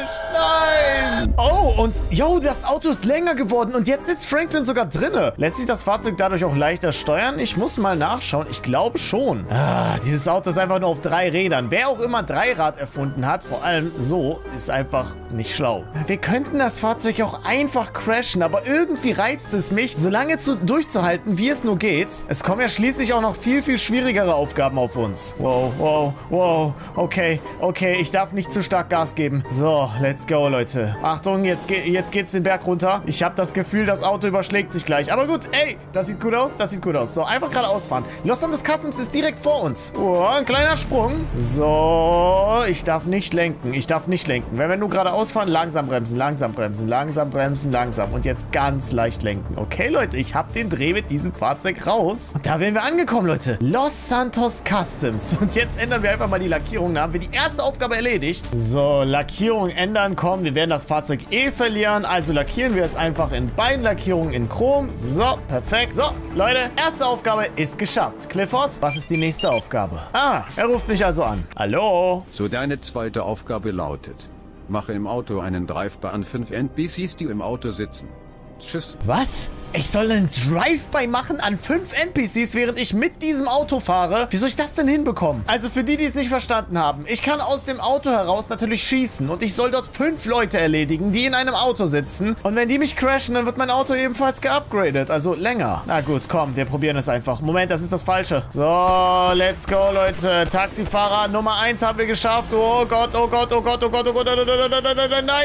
Speaker 1: Nein. Oh, und, yo, das Auto ist länger geworden. Und jetzt sitzt Franklin sogar drinne. Lässt sich das Fahrzeug dadurch auch leichter steuern? Ich muss mal nachschauen. Ich glaube schon. Ah, dieses Auto ist einfach nur auf drei Rädern. Wer auch immer Dreirad erfunden hat, vor allem so, ist einfach nicht schlau. Wir könnten das Fahrzeug auch einfach crashen, aber irgendwie reizt es mich, so lange zu, durchzuhalten, wie es nur geht. Es kommen ja schließlich auch noch viel, viel schwierigere Aufgaben auf uns. Wow, wow, wow. Okay, okay, ich darf nicht zu stark Gas geben. So, let's go, Leute. Achtung, jetzt, ge jetzt geht's den Berg runter. Ich habe das Gefühl, das Auto überschlägt sich gleich. Aber gut, ey, das sieht gut aus, das sieht gut aus. So, einfach geradeaus fahren. Los Santos Customs ist direkt vor uns. Oh, ein kleiner Sprung. So, ich darf nicht lenken. Ich darf nicht lenken. Wenn wir nur geradeaus fahren, langsam bremsen, langsam bremsen, langsam bremsen, langsam. Und jetzt ganz leicht lenken. Okay, Leute, ich habe den Dreh mit diesem Fahrzeug raus. Und da wären wir angekommen, Leute. Los Santos Customs. Und jetzt ändern wir einfach mal die Lackierung. Da haben wir die erste Aufgabe erledigt. So, Lackierung ändern. Komm, wir werden das Fahrzeug eh verlieren. Also lackieren wir es einfach in beiden Lackierungen in Chrom. So, perfekt. So, Leute, erste Aufgabe ist geschafft. Clifford, was ist die nächste Aufgabe? Ah, er ruft mich also an. Hallo?
Speaker 3: So, deine zweite Aufgabe lautet, mache im Auto einen Drive-by an fünf N P Cs, die im Auto sitzen. Tschüss.
Speaker 1: Was? Ich soll einen Drive-by machen an fünf N P Cs, während ich mit diesem Auto fahre? Wie soll ich das denn hinbekommen? Also für die, die es nicht verstanden haben. Ich kann aus dem Auto heraus natürlich schießen. Und ich soll dort fünf Leute erledigen, die in einem Auto sitzen. Und wenn die mich crashen, dann wird mein Auto ebenfalls geupgradet. Also länger. Na gut, komm, wir probieren es einfach. Moment, das ist das Falsche. So, let's go, Leute. Taxifahrer Nummer eins haben wir geschafft. Oh Gott, oh Gott, oh Gott, oh Gott, oh Gott. Nein,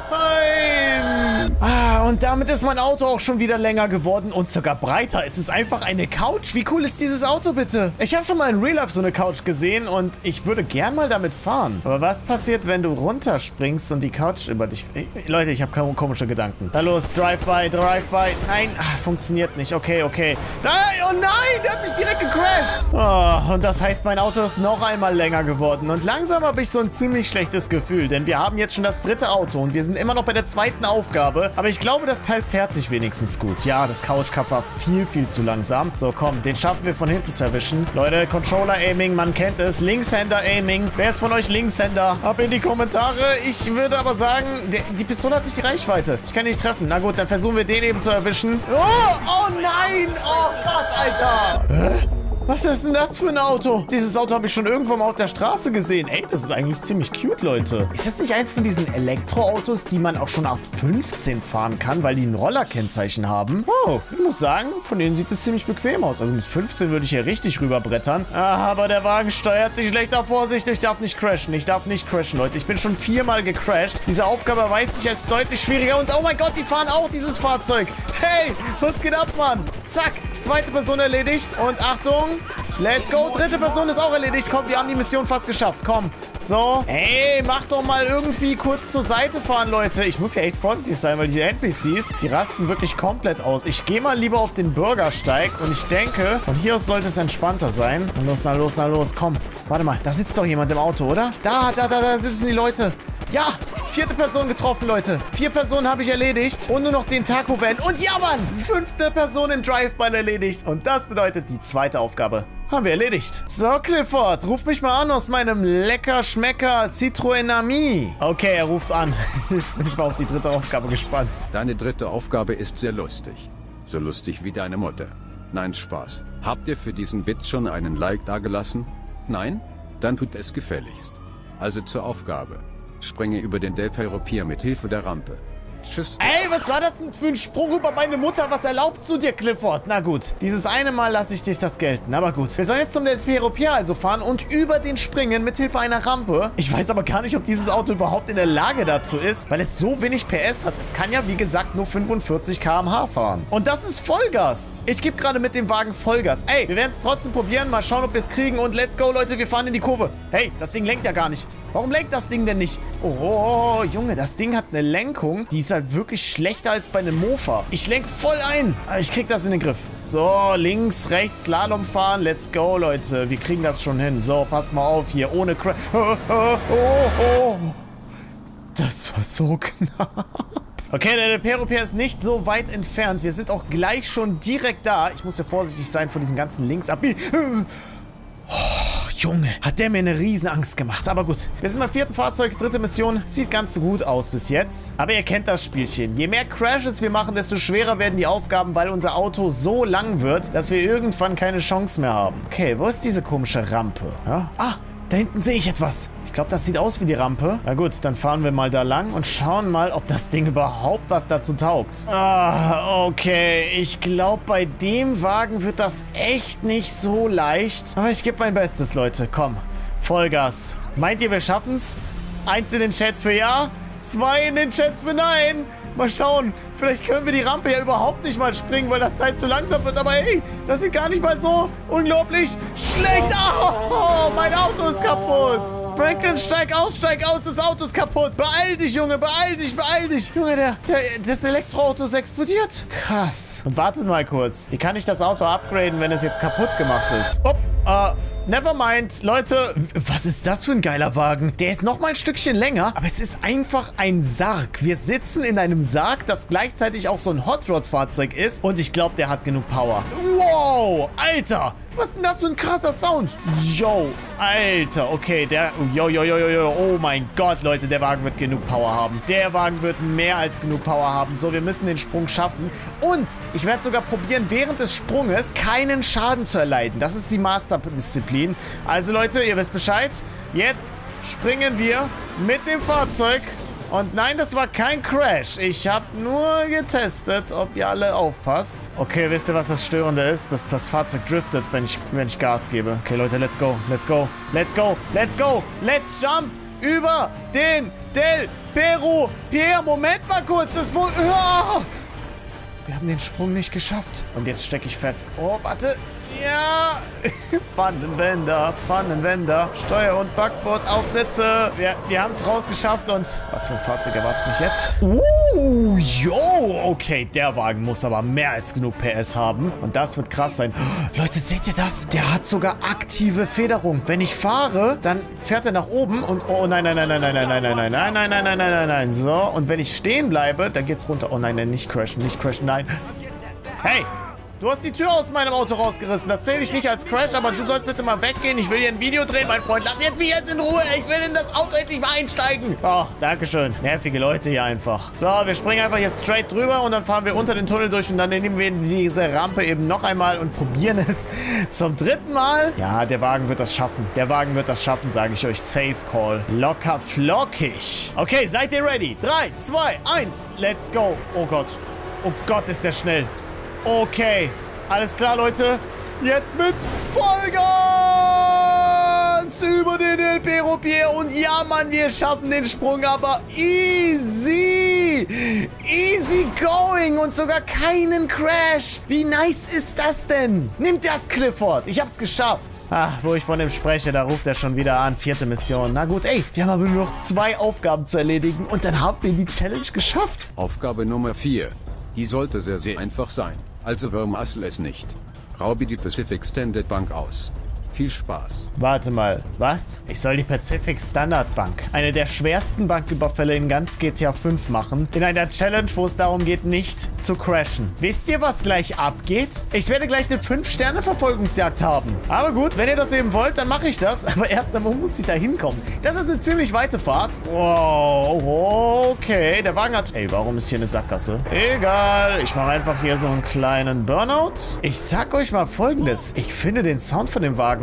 Speaker 1: nein. Ah, und damit ist mein Auto auch schon wieder länger geworden und sogar breiter. Es ist einfach eine Couch. Wie cool ist dieses Auto bitte? Ich habe schon mal in Real Life so eine Couch gesehen und ich würde gern mal damit fahren. Aber was passiert, wenn du runterspringst und die Couch über dich... Leute, ich habe komische Gedanken. Na los, Drive-by, Drive-by. Nein, ach, funktioniert nicht. Okay, okay. Da, oh nein, der hat mich direkt gecrashed. Oh, und das heißt, mein Auto ist noch einmal länger geworden. Und langsam habe ich so ein ziemlich schlechtes Gefühl, denn wir haben jetzt schon das dritte Auto und wir sind immer noch bei der zweiten Aufgabe. Aber ich glaube, das Teil fährt sich wenigstens gut. Ja, das Couch Cup war viel, viel zu langsam. So, komm, den schaffen wir von hinten zu erwischen. Leute, Controller-Aiming, man kennt es. Linkshänder-Aiming. Wer ist von euch Linkshänder? Ab in die Kommentare. Ich würde aber sagen, die, die Pistole hat nicht die Reichweite. Ich kann ihn nicht treffen. Na gut, dann versuchen wir den eben zu erwischen. Oh, oh nein! Oh, krass, Alter! Hä? Was ist denn das für ein Auto? Dieses Auto habe ich schon irgendwo mal auf der Straße gesehen. Ey, das ist eigentlich ziemlich cute, Leute. Ist das nicht eins von diesen Elektroautos, die man auch schon ab fünfzehn fahren kann, weil die ein Rollerkennzeichen haben? Oh, ich muss sagen, von denen sieht es ziemlich bequem aus. Also mit fünfzehn würde ich hier richtig rüberbrettern. Ah, aber der Wagen steuert sich schlechter. Vorsicht, ich darf nicht crashen. Ich darf nicht crashen, Leute. Ich bin schon viermal gecrashed. Diese Aufgabe erweist sich als deutlich schwieriger. Und oh mein Gott, die fahren auch dieses Fahrzeug. Hey, was geht ab, Mann? Zack, zweite Person erledigt. Und Achtung. Let's go. Dritte Person ist auch erledigt. Komm, wir haben die Mission fast geschafft. Komm. So. Ey, mach doch mal irgendwie kurz zur Seite fahren, Leute. Ich muss ja echt vorsichtig sein, weil die N P Cs, die rasten wirklich komplett aus. Ich gehe mal lieber auf den Bürgersteig und ich denke, von hier aus sollte es entspannter sein. Na los, na los, na los. Komm. Warte mal. Da sitzt doch jemand im Auto, oder? Da, da, da, da sitzen die Leute. Ja, vierte Person getroffen, Leute. Vier Personen habe ich erledigt. Und nur noch den Taco Van. Und ja, Mann, fünfte Person im Drive-by erledigt. Und das bedeutet, die zweite Aufgabe haben wir erledigt. So, Clifford, ruf mich mal an aus meinem Lecker-Schmecker Citroën Ami. Okay, er ruft an. Jetzt bin ich mal auf die dritte Aufgabe gespannt.
Speaker 3: Deine dritte Aufgabe ist sehr lustig. So lustig wie deine Mutter. Nein, Spaß. Habt ihr für diesen Witz schon einen Like dagelassen? Nein? Dann tut es gefälligst. Also zur Aufgabe. Springe über den Del Perro-Pier mit Hilfe der Rampe. Tschüss.
Speaker 1: Ey, was war das denn für ein Spruch über meine Mutter? Was erlaubst du dir, Clifford? Na gut, dieses eine Mal lasse ich dich das gelten. Aber gut, wir sollen jetzt zum Del Perro-Pier also fahren und über den springen mit Hilfe einer Rampe. Ich weiß aber gar nicht, ob dieses Auto überhaupt in der Lage dazu ist, weil es so wenig P S hat. Es kann ja, wie gesagt, nur fünfundvierzig Kilometer pro Stunde fahren. Und das ist Vollgas. Ich gebe gerade mit dem Wagen Vollgas. Ey, wir werden es trotzdem probieren. Mal schauen, ob wir es kriegen. Und let's go, Leute. Wir fahren in die Kurve. Hey, das Ding lenkt ja gar nicht. Warum lenkt das Ding denn nicht? Oh, Junge, das Ding hat eine Lenkung, die ist halt wirklich schlechter als bei einem Mofa. Ich lenk voll ein. Aber ich krieg das in den Griff. So, links, rechts, Slalom fahren. Let's go, Leute. Wir kriegen das schon hin. So, passt mal auf hier. Ohne Crash. Oh, oh, oh, oh. Das war so knapp. Okay, der Del Perro-Pier ist nicht so weit entfernt. Wir sind auch gleich schon direkt da. Ich muss ja vorsichtig sein vor diesen ganzen Linksabbiegen. Oh, Junge, hat der mir eine Riesenangst gemacht. Aber gut, wir sind beim vierten Fahrzeug, dritte Mission. Sieht ganz so gut aus bis jetzt. Aber ihr kennt das Spielchen. Je mehr Crashes wir machen, desto schwerer werden die Aufgaben, weil unser Auto so lang wird, dass wir irgendwann keine Chance mehr haben. Okay, wo ist diese komische Rampe? Ja? Ah, da hinten sehe ich etwas. Ich glaube, das sieht aus wie die Rampe. Na gut, dann fahren wir mal da lang und schauen mal, ob das Ding überhaupt was dazu taugt. Ah, okay. Ich glaube, bei dem Wagen wird das echt nicht so leicht. Aber ich gebe mein Bestes, Leute. Komm, Vollgas. Meint ihr, wir schaffen's? Eins in den Chat für ja, zwei in den Chat für nein. Mal schauen, vielleicht können wir die Rampe ja überhaupt nicht mal springen, weil das Teil zu langsam wird. Aber hey, das sieht gar nicht mal so unglaublich schlecht aus. Oh, mein Auto ist kaputt. Franklin, steig aus, steig aus, das Auto ist kaputt. Beeil dich, Junge, beeil dich, beeil dich. Junge, der, der, das Elektroauto ist explodiert. Krass. Und wartet mal kurz. Wie kann ich das Auto upgraden, wenn es jetzt kaputt gemacht ist? Upp, äh... Never mind. Leute, was ist das für ein geiler Wagen? Der ist noch mal ein Stückchen länger, aber es ist einfach ein Sarg. Wir sitzen in einem Sarg, das gleichzeitig auch so ein Hot Rod Fahrzeug ist. Und ich glaube, der hat genug Power. Wow, Alter. Was ist denn das für ein krasser Sound? Yo, Alter. Okay, der... Yo, yo, yo, yo, yo. Oh mein Gott, Leute, der Wagen wird genug Power haben. Der Wagen wird mehr als genug Power haben. So, wir müssen den Sprung schaffen. Und ich werde sogar probieren, während des Sprunges keinen Schaden zu erleiden. Das ist die Master-Disziplin. Also, Leute, ihr wisst Bescheid. Jetzt springen wir mit dem Fahrzeug. Und nein, das war kein Crash. Ich habe nur getestet, ob ihr alle aufpasst. Okay, wisst ihr, was das Störende ist? Dass das Fahrzeug driftet, wenn ich, wenn ich Gas gebe. Okay, Leute, let's go. Let's go. Let's go. Let's go. Let's jump über den Del Perro-Pier. Moment mal kurz. Das fun- oh! Wir haben den Sprung nicht geschafft. Und jetzt stecke ich fest. Oh, warte. Ja. Pfannenwender, Pfannenwender. Steuer- und Backbordaufsätze. Wir, wir haben es rausgeschafft und... Was für ein Fahrzeug erwartet mich jetzt? Uh, yo. Okay, der Wagen muss aber mehr als genug P S haben. Und das wird krass sein. Oh, Leute, seht ihr das? Der hat sogar aktive Federung. Wenn ich fahre, dann fährt er nach oben und... Oh, nein, nein, nein, nein, nein, nein, nein, nein, nein, nein, nein, nein, nein, nein, nein, nein. So, und wenn ich stehen bleibe, dann geht's runter. Oh nein, nein, nicht crashen, nicht crashen, nein. Hey! Du hast die Tür aus meinem Auto rausgerissen. Das zähle ich nicht als Crash, aber du sollst bitte mal weggehen. Ich will hier ein Video drehen, mein Freund. Lass jetzt mich jetzt in Ruhe. Ich will in das Auto endlich mal einsteigen. Oh, dankeschön. Nervige Leute hier einfach. So, wir springen einfach hier straight drüber und dann fahren wir unter den Tunnel durch und dann nehmen wir diese Rampe eben noch einmal und probieren es zum dritten Mal. Ja, der Wagen wird das schaffen. Der Wagen wird das schaffen, sage ich euch. Safe Call. Locker flockig. Okay, seid ihr ready? drei, zwei, eins. Let's go. Oh Gott. Oh Gott, ist der schnell. Okay, alles klar, Leute. Jetzt mit Vollgas über den Del Perro-Pier. Und ja, Mann, wir schaffen den Sprung, aber easy. Easy going und sogar keinen Crash. Wie nice ist das denn? Nimmt das, Clifford. Ich hab's geschafft. Ach, wo ich von dem spreche, da ruft er schon wieder an. Vierte Mission. Na gut, ey, wir haben aber nur noch zwei Aufgaben zu erledigen. Und dann haben wir die Challenge geschafft.
Speaker 3: Aufgabe Nummer vier. Die sollte sehr, sehr einfach sein. Also Würmerassel es nicht. Raube die Pacific Standard Bank aus. Viel Spaß.
Speaker 1: Warte mal, was? Ich soll die Pacific Standard Bank, eine der schwersten Banküberfälle in ganz G T A fünf machen, in einer Challenge, wo es darum geht, nicht zu crashen. Wisst ihr, was gleich abgeht? Ich werde gleich eine fünf Sterne Verfolgungsjagd haben. Aber gut, wenn ihr das eben wollt, dann mache ich das. Aber erst einmal muss ich da hinkommen. Das ist eine ziemlich weite Fahrt. Wow, okay. Der Wagen hat... Ey, warum ist hier eine Sackgasse? Egal, ich mache einfach hier so einen kleinen Burnout. Ich sag euch mal Folgendes. Ich finde den Sound von dem Wagen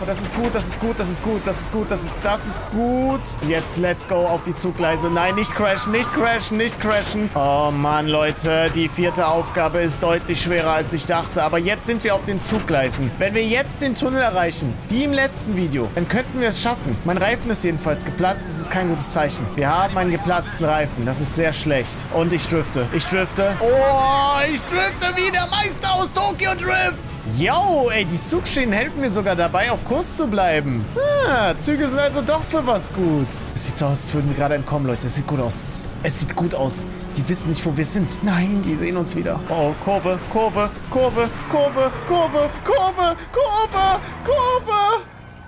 Speaker 1: das ist gut, das ist gut, das ist gut, das ist gut, das ist, das ist gut. Jetzt let's go auf die Zuggleise. Nein, nicht crashen, nicht crashen, nicht crashen. Oh Mann, Leute, die vierte Aufgabe ist deutlich schwerer, als ich dachte. Aber jetzt sind wir auf den Zuggleisen. Wenn wir jetzt den Tunnel erreichen, wie im letzten Video, dann könnten wir es schaffen. Mein Reifen ist jedenfalls geplatzt. Das ist kein gutes Zeichen. Wir haben einen geplatzten Reifen. Das ist sehr schlecht. Und ich drifte. Ich drifte. Oh, ich drifte wie der Meister aus Tokyo Drift. Yo, ey, die Zugschienen helfen mir sogar dabei, auf Kurs zu bleiben. Ah, Züge sind also doch für was gut. Es sieht so aus, als würden wir gerade entkommen, Leute. Es sieht gut aus. Es sieht gut aus. Die wissen nicht, wo wir sind. Nein, die sehen uns wieder. Oh, Kurve, Kurve, Kurve, Kurve, Kurve, Kurve, Kurve, Kurve.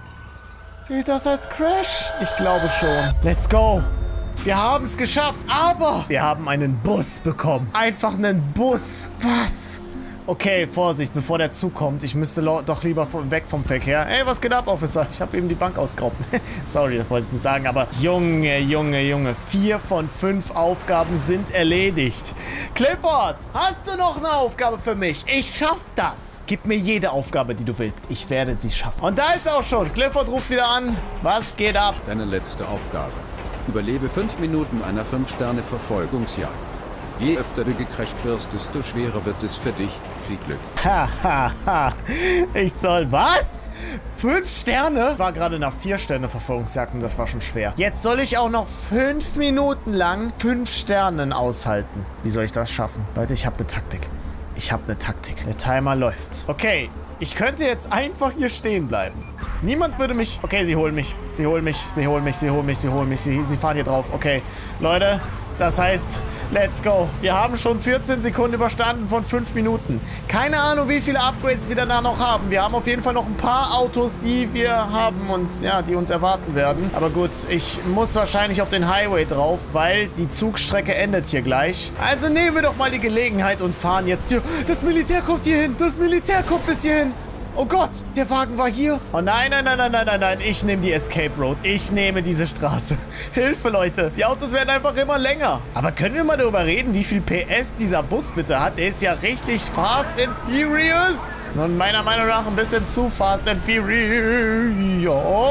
Speaker 1: Zählt das als Crash? Ich glaube schon. Let's go. Wir haben es geschafft, aber wir haben einen Bus bekommen. Einfach einen Bus. Was? Okay, Vorsicht, bevor der Zug kommt. Ich müsste doch lieber weg vom Verkehr. Ey, was geht ab, Officer? Ich habe eben die Bank ausgeraubt. Sorry, das wollte ich nicht sagen, aber Junge, Junge, Junge. Vier von fünf Aufgaben sind erledigt. Clifford, hast du noch eine Aufgabe für mich? Ich schaff das. Gib mir jede Aufgabe, die du willst. Ich werde sie schaffen. Und da ist er auch schon. Clifford ruft wieder an. Was geht ab?
Speaker 3: Deine letzte Aufgabe. Überlebe fünf Minuten einer fünf Sterne Verfolgungsjagd. Je öfter du gecrasht wirst, desto schwerer wird es für dich. Viel Glück.
Speaker 1: Ha, ha, ha. Ich soll was? Fünf Sterne? War gerade nach vier Sterne Verfolgungsjagd und das war schon schwer. Jetzt soll ich auch noch fünf Minuten lang fünf Sternen aushalten. Wie soll ich das schaffen? Leute, ich habe eine Taktik. Ich habe eine Taktik. Der Timer läuft. Okay, ich könnte jetzt einfach hier stehen bleiben. Niemand würde mich... Okay, sie holen mich. Sie holen mich. Sie holen mich. Sie holen mich. Sie holen mich. Sie, sie fahren hier drauf. Okay, Leute, das heißt, let's go. Wir haben schon vierzehn Sekunden überstanden von fünf Minuten. Keine Ahnung, wie viele Upgrades wir danach noch haben. Wir haben auf jeden Fall noch ein paar Autos, die wir haben und ja, die uns erwarten werden. Aber gut, ich muss wahrscheinlich auf den Highway drauf, weil die Zugstrecke endet hier gleich. Also nehmen wir doch mal die Gelegenheit und fahren jetzt hier. Das Militär kommt hier hin. Das Militär kommt bis hierhin. Oh Gott, der Wagen war hier. Oh nein, nein, nein, nein, nein, nein, nein. Ich nehme die Escape Road. Ich nehme diese Straße. Hilfe, Leute. Die Autos werden einfach immer länger. Aber können wir mal darüber reden, wie viel P S dieser Bus bitte hat? Der ist ja richtig Fast and Furious. Und meiner Meinung nach ein bisschen zu Fast and Furious.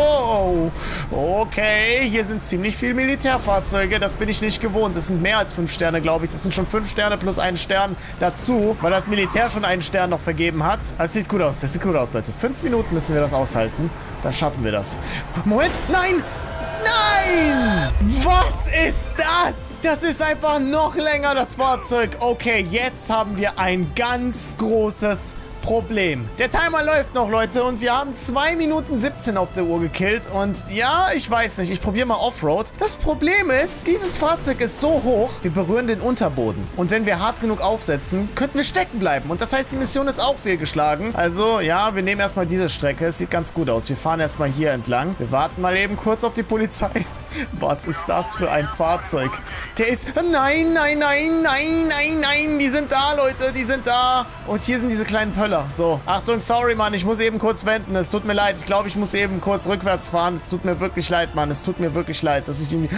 Speaker 1: Oh, okay. Hier sind ziemlich viele Militärfahrzeuge. Das bin ich nicht gewohnt. Das sind mehr als fünf Sterne, glaube ich. Das sind schon fünf Sterne plus einen Stern dazu, weil das Militär schon einen Stern noch vergeben hat. Das sieht gut aus. Das sieht gut aus, Leute. Fünf Minuten müssen wir das aushalten. Dann schaffen wir das. Moment. Nein! Nein! Was ist das? Das ist einfach noch länger, das Fahrzeug. Okay, jetzt haben wir ein ganz großes Problem. Der Timer läuft noch, Leute, und wir haben zwei Minuten siebzehn auf der Uhr gekillt. Und ja, ich weiß nicht, ich probiere mal Offroad. Das Problem ist, dieses Fahrzeug ist so hoch, wir berühren den Unterboden. Und wenn wir hart genug aufsetzen, könnten wir stecken bleiben. Und das heißt, die Mission ist auch fehlgeschlagen. Also, ja, wir nehmen erstmal diese Strecke. Es sieht ganz gut aus. Wir fahren erstmal hier entlang. Wir warten mal eben kurz auf die Polizei. Was ist das für ein Fahrzeug? Der ist... Nein, nein, nein, nein, nein, nein. Die sind da, Leute. Die sind da. Und hier sind diese kleinen Pöller. So, Achtung, sorry, Mann. Ich muss eben kurz wenden. Es tut mir leid. Ich glaube, ich muss eben kurz rückwärts fahren. Es tut mir wirklich leid, Mann. Es tut mir wirklich leid, dass ich irgendwie...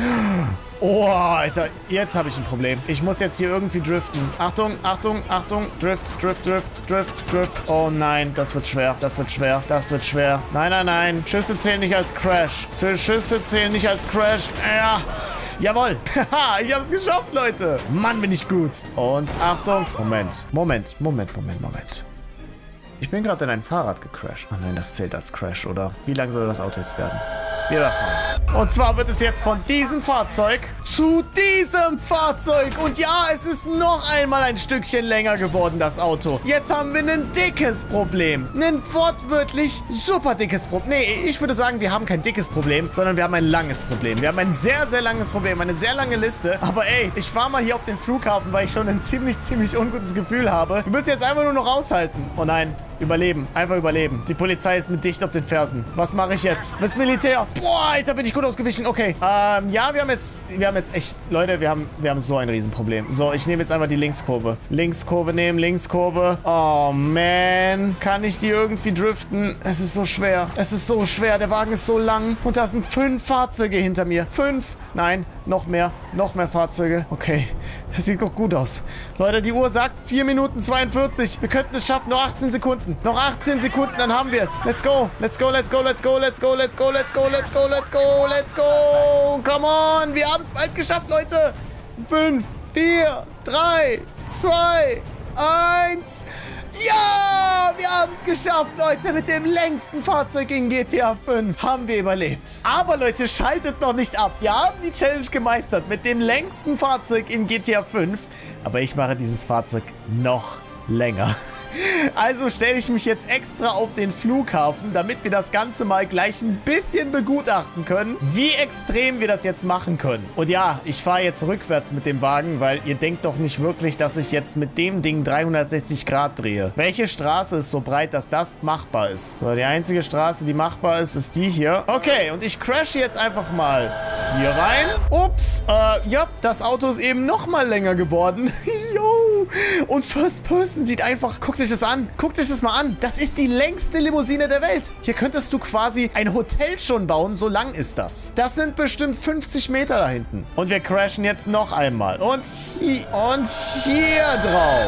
Speaker 1: Oh, Alter. Jetzt habe ich ein Problem. Ich muss jetzt hier irgendwie driften. Achtung, Achtung, Achtung. Drift, Drift, Drift, Drift, Drift. Oh nein, das wird schwer. Das wird schwer. Das wird schwer. Nein, nein, nein. Schüsse zählen nicht als Crash. Schüsse zählen nicht als Crash. Ja. Jawohl. Haha, ich habe es geschafft, Leute. Mann, bin ich gut. Und Achtung. Moment. Moment, Moment, Moment, Moment. Ich bin gerade in ein Fahrrad gecrashed. Oh nein, das zählt als Crash, oder? Wie lang soll das Auto jetzt werden? Wir machen. Und zwar wird es jetzt von diesem Fahrzeug zu diesem Fahrzeug. Und ja, es ist noch einmal ein Stückchen länger geworden, das Auto. Jetzt haben wir ein dickes Problem. Ein wortwörtlich super dickes Problem. Nee, ich würde sagen, wir haben kein dickes Problem, sondern wir haben ein langes Problem. Wir haben ein sehr, sehr langes Problem. Eine sehr lange Liste. Aber ey, ich fahre mal hier auf den Flughafen, weil ich schon ein ziemlich, ziemlich ungutes Gefühl habe. Wir müssen jetzt einfach nur noch aushalten. Oh nein. Überleben. Einfach überleben. Die Polizei ist mir dicht auf den Fersen. Was mache ich jetzt? Das Militär. Boah, Alter, bin ich gut ausgewichen. Okay. Ähm, ja, wir haben jetzt... Wir haben jetzt echt... Leute, wir haben, wir haben so ein Riesenproblem. So, ich nehme jetzt einfach die Linkskurve. Linkskurve nehmen, Linkskurve. Oh, man. Kann ich die irgendwie driften? Es ist so schwer. Es ist so schwer. Der Wagen ist so lang. Und da sind fünf Fahrzeuge hinter mir. Fünf. Nein, noch mehr. Noch mehr Fahrzeuge. Okay. Das sieht doch gut aus. Leute, die Uhr sagt vier Minuten zweiundvierzig. Wir könnten es schaffen. Nur achtzehn Sekunden. Sekunden. Noch achtzehn Sekunden, dann haben wir es. Let's go. Let's go, let's go, let's go, let's go, let's go, let's go, let's go, let's go, let's go. Come on. Wir haben es bald geschafft, Leute. fünf, vier, drei, zwei, eins. Ja, wir haben es geschafft, Leute. Mit dem längsten Fahrzeug in G T A fünf haben wir überlebt. Aber, Leute, schaltet noch nicht ab. Wir haben die Challenge gemeistert mit dem längsten Fahrzeug in G T A fünf. Aber ich mache dieses Fahrzeug noch länger. Also stelle ich mich jetzt extra auf den Flughafen, damit wir das Ganze mal gleich ein bisschen begutachten können, wie extrem wir das jetzt machen können. Und ja, ich fahre jetzt rückwärts mit dem Wagen, weil ihr denkt doch nicht wirklich, dass ich jetzt mit dem Ding dreihundertsechzig Grad drehe. Welche Straße ist so breit, dass das machbar ist? So, die einzige Straße, die machbar ist, ist die hier. Okay, und ich crashe jetzt einfach mal hier rein. Ups, äh, ja, das Auto ist eben noch mal länger geworden. Jo. Und First Person sieht einfach, guckt euch das an, guckt euch das mal an. Das ist die längste Limousine der Welt. Hier könntest du quasi ein Hotel schon bauen, so lang ist das. Das sind bestimmt fünfzig Meter da hinten. Und wir crashen jetzt noch einmal. Und hier, und hier drauf.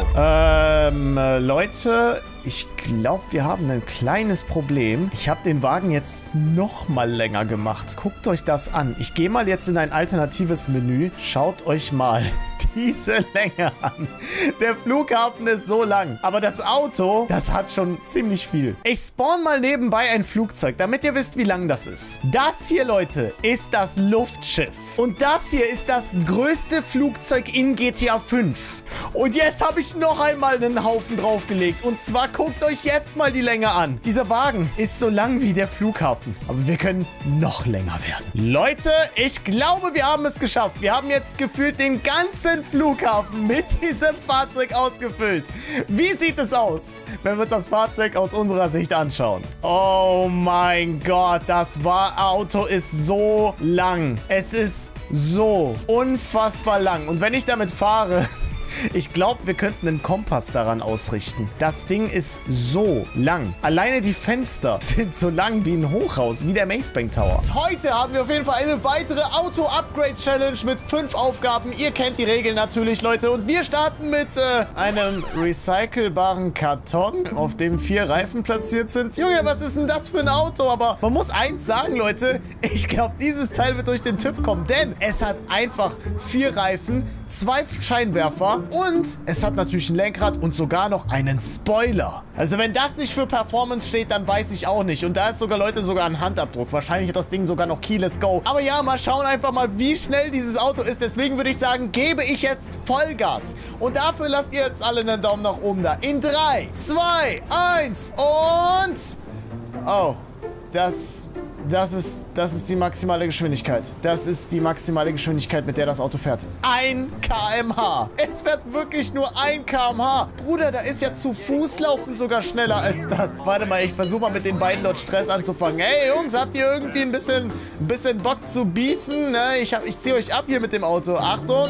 Speaker 1: Ähm, äh, Leute... Ich glaube, wir haben ein kleines Problem. Ich habe den Wagen jetzt noch mal länger gemacht. Guckt euch das an. Ich gehe mal jetzt in ein alternatives Menü. Schaut euch mal diese Länge an. Der Flughafen ist so lang. Aber das Auto, das hat schon ziemlich viel. Ich spawn mal nebenbei ein Flugzeug, damit ihr wisst, wie lang das ist. Das hier, Leute, ist das Luftschiff. Und das hier ist das größte Flugzeug in G T A fünf. Und jetzt habe ich noch einmal einen Haufen draufgelegt. Und zwar guckt euch jetzt mal die Länge an. Dieser Wagen ist so lang wie der Flughafen. Aber wir können noch länger werden. Leute, ich glaube, wir haben es geschafft. Wir haben jetzt gefühlt den ganzen Flughafen mit diesem Fahrzeug ausgefüllt. Wie sieht es aus, wenn wir uns das Fahrzeug aus unserer Sicht anschauen? Oh mein Gott, das Auto ist so lang. Es ist so unfassbar lang. Und wenn ich damit fahre... Ich glaube, wir könnten einen Kompass daran ausrichten. Das Ding ist so lang. Alleine die Fenster sind so lang wie ein Hochhaus, wie der Maze Bank Tower. Heute haben wir auf jeden Fall eine weitere Auto-Upgrade-Challenge mit fünf Aufgaben. Ihr kennt die Regeln natürlich, Leute. Und wir starten mit äh, einem recycelbaren Karton, auf dem vier Reifen platziert sind. Junge, was ist denn das für ein Auto? Aber man muss eins sagen, Leute. Ich glaube, dieses Teil wird durch den TÜV kommen, denn es hat einfach vier Reifen, zwei Scheinwerfer und es hat natürlich ein Lenkrad und sogar noch einen Spoiler. Also wenn das nicht für Performance steht, dann weiß ich auch nicht. Und da ist sogar, Leute, sogar ein Handabdruck. Wahrscheinlich hat das Ding sogar noch Keyless Go. Aber ja, mal schauen einfach mal, wie schnell dieses Auto ist. Deswegen würde ich sagen, gebe ich jetzt Vollgas. Und dafür lasst ihr jetzt alle einen Daumen nach oben da. In drei, zwei, eins und... Oh, das... Das ist, das ist die maximale Geschwindigkeit. Das ist die maximale Geschwindigkeit, mit der das Auto fährt. ein Kilometer pro Stunde. Es fährt wirklich nur ein Kilometer pro Stunde. Bruder, da ist ja zu Fuß laufen sogar schneller als das. Warte mal, ich versuche mal mit den beiden dort Stress anzufangen. Hey, Jungs, habt ihr irgendwie ein bisschen, ein bisschen Bock zu beefen? Ne? Ich, hab, ich ziehe euch ab hier mit dem Auto. Achtung.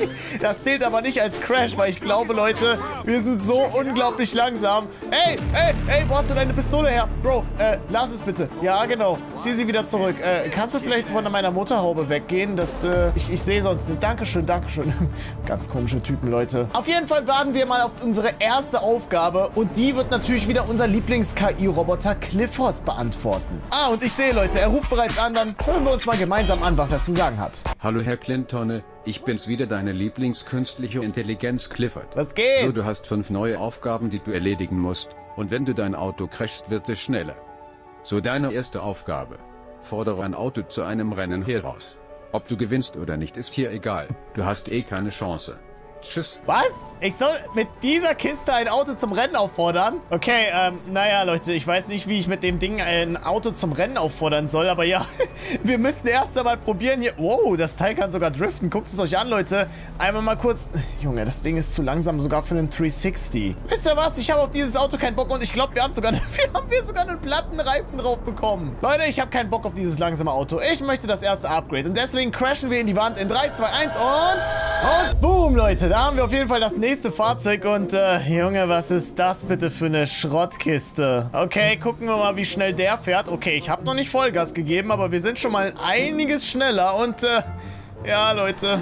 Speaker 1: Das zählt aber nicht als Crash, weil ich glaube, Leute, wir sind so unglaublich langsam. Hey, hey, hey, wo hast du deine Pistole her? Bro, äh, lass es bitte. Ja, genau. Zieh sie wieder zurück. Äh, kannst du vielleicht von meiner Motorhaube weggehen? Das, äh, ich, ich sehe sonst nicht. Dankeschön, Dankeschön. Ganz komische Typen, Leute. Auf jeden Fall warten wir mal auf unsere erste Aufgabe und die wird natürlich wieder unser Lieblings-K I-Roboter Clifford beantworten. Ah, und ich sehe, Leute, er ruft bereits an. Dann hören wir uns mal gemeinsam an, was er zu sagen hat.
Speaker 3: Hallo, Herr Clinton. Ich bin's wieder, deine Lieblingskünstliche Intelligenz Clifford.
Speaker 1: Was geht?
Speaker 3: So, du hast fünf neue Aufgaben, die du erledigen musst. Und wenn du dein Auto crashst, wird es schneller. So, deine erste Aufgabe. Fordere ein Auto zu einem Rennen heraus. Ob du gewinnst oder nicht, ist hier egal. Du hast eh keine Chance. Tschüss.
Speaker 1: Was? Ich soll mit dieser Kiste ein Auto zum Rennen auffordern? Okay, ähm, naja, Leute, ich weiß nicht, wie ich mit dem Ding ein Auto zum Rennen auffordern soll, aber ja, wir müssen erst einmal probieren hier. Wow, das Teil kann sogar driften. Guckt es euch an, Leute. Einmal mal kurz. Junge, das Ding ist zu langsam, sogar für einen dreihundertsechzig. Wisst ihr was? Ich habe auf dieses Auto keinen Bock und ich glaube, wir haben sogar, wir haben hier sogar einen platten Reifen drauf bekommen. Leute, ich habe keinen Bock auf dieses langsame Auto. Ich möchte das erste Upgrade und deswegen crashen wir in die Wand in drei, zwei, eins und... Und boom, Leute. Da haben wir auf jeden Fall das nächste Fahrzeug und, äh, Junge, was ist das bitte für eine Schrottkiste? Okay, gucken wir mal, wie schnell der fährt. Okay, ich habe noch nicht Vollgas gegeben, aber wir sind schon mal einiges schneller und, äh, ja, Leute,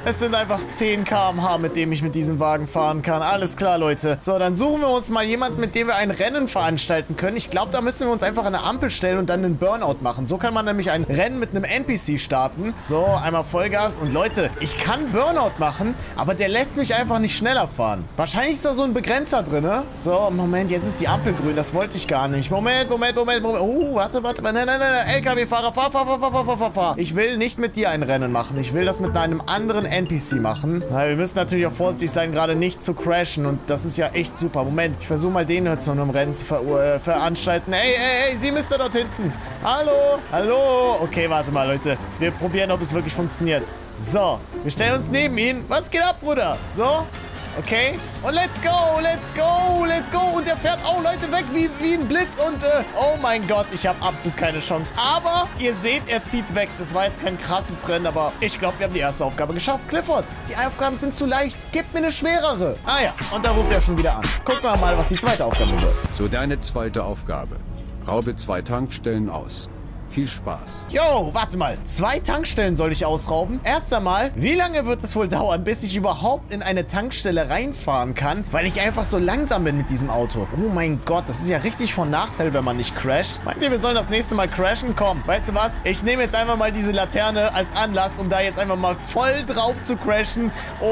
Speaker 1: Es sind einfach zehn Kilometer pro Stunde, mit dem ich mit diesem Wagen fahren kann. Alles klar, Leute. So, dann suchen wir uns mal jemanden, mit dem wir ein Rennen veranstalten können. Ich glaube, da müssen wir uns einfach an eine Ampel stellen und dann einen Burnout machen. So kann man nämlich ein Rennen mit einem N P C starten. So, einmal Vollgas. Und Leute, ich kann Burnout machen, aber der lässt mich einfach nicht schneller fahren. Wahrscheinlich ist da so ein Begrenzer drin, ne? So, Moment, jetzt ist die Ampel grün. Das wollte ich gar nicht. Moment, Moment, Moment, Moment. Oh, warte, warte. Nein, nein, nein, nein. L K W-Fahrer, fahr, fahr, fahr, fahr, fahr, fahr, fahr, fahr. Ich will nicht mit dir ein Rennen machen. Ich will das mit einem anderen N P C machen. Na, wir müssen natürlich auch vorsichtig sein, gerade nicht zu crashen. Und das ist ja echt super. Moment, ich versuche mal den jetzt noch im Rennen zu ver äh, veranstalten. Ey, ey, ey, Sie, Mister dort hinten. Hallo, hallo. Okay, warte mal, Leute. Wir probieren, ob es wirklich funktioniert. So, wir stellen uns neben ihn. Was geht ab, Bruder? So, okay. Und let's go, let's go, let's go. Und der fährt auch Leute weg wie, wie ein Blitz. Und, äh, oh mein Gott, ich habe absolut keine Chance. Aber ihr seht, er zieht weg. Das war jetzt kein krasses Rennen, aber ich glaube, wir haben die erste Aufgabe geschafft. Clifford, die Aufgaben sind zu leicht. Gib mir eine schwerere. Ah ja, und da ruft er schon wieder an. Gucken wir mal, was die zweite Aufgabe wird.
Speaker 3: So, deine zweite Aufgabe. Raube zwei Tankstellen aus. Viel Spaß.
Speaker 1: Jo, warte mal. Zwei Tankstellen soll ich ausrauben? Erst einmal, wie lange wird es wohl dauern, bis ich überhaupt in eine Tankstelle reinfahren kann, weil ich einfach so langsam bin mit diesem Auto? Oh mein Gott, das ist ja richtig von Nachteil, wenn man nicht crasht. Meint ihr, wir sollen das nächste Mal crashen? Komm, weißt du was? Ich nehme jetzt einfach mal diese Laterne als Anlass, um da jetzt einfach mal voll drauf zu crashen.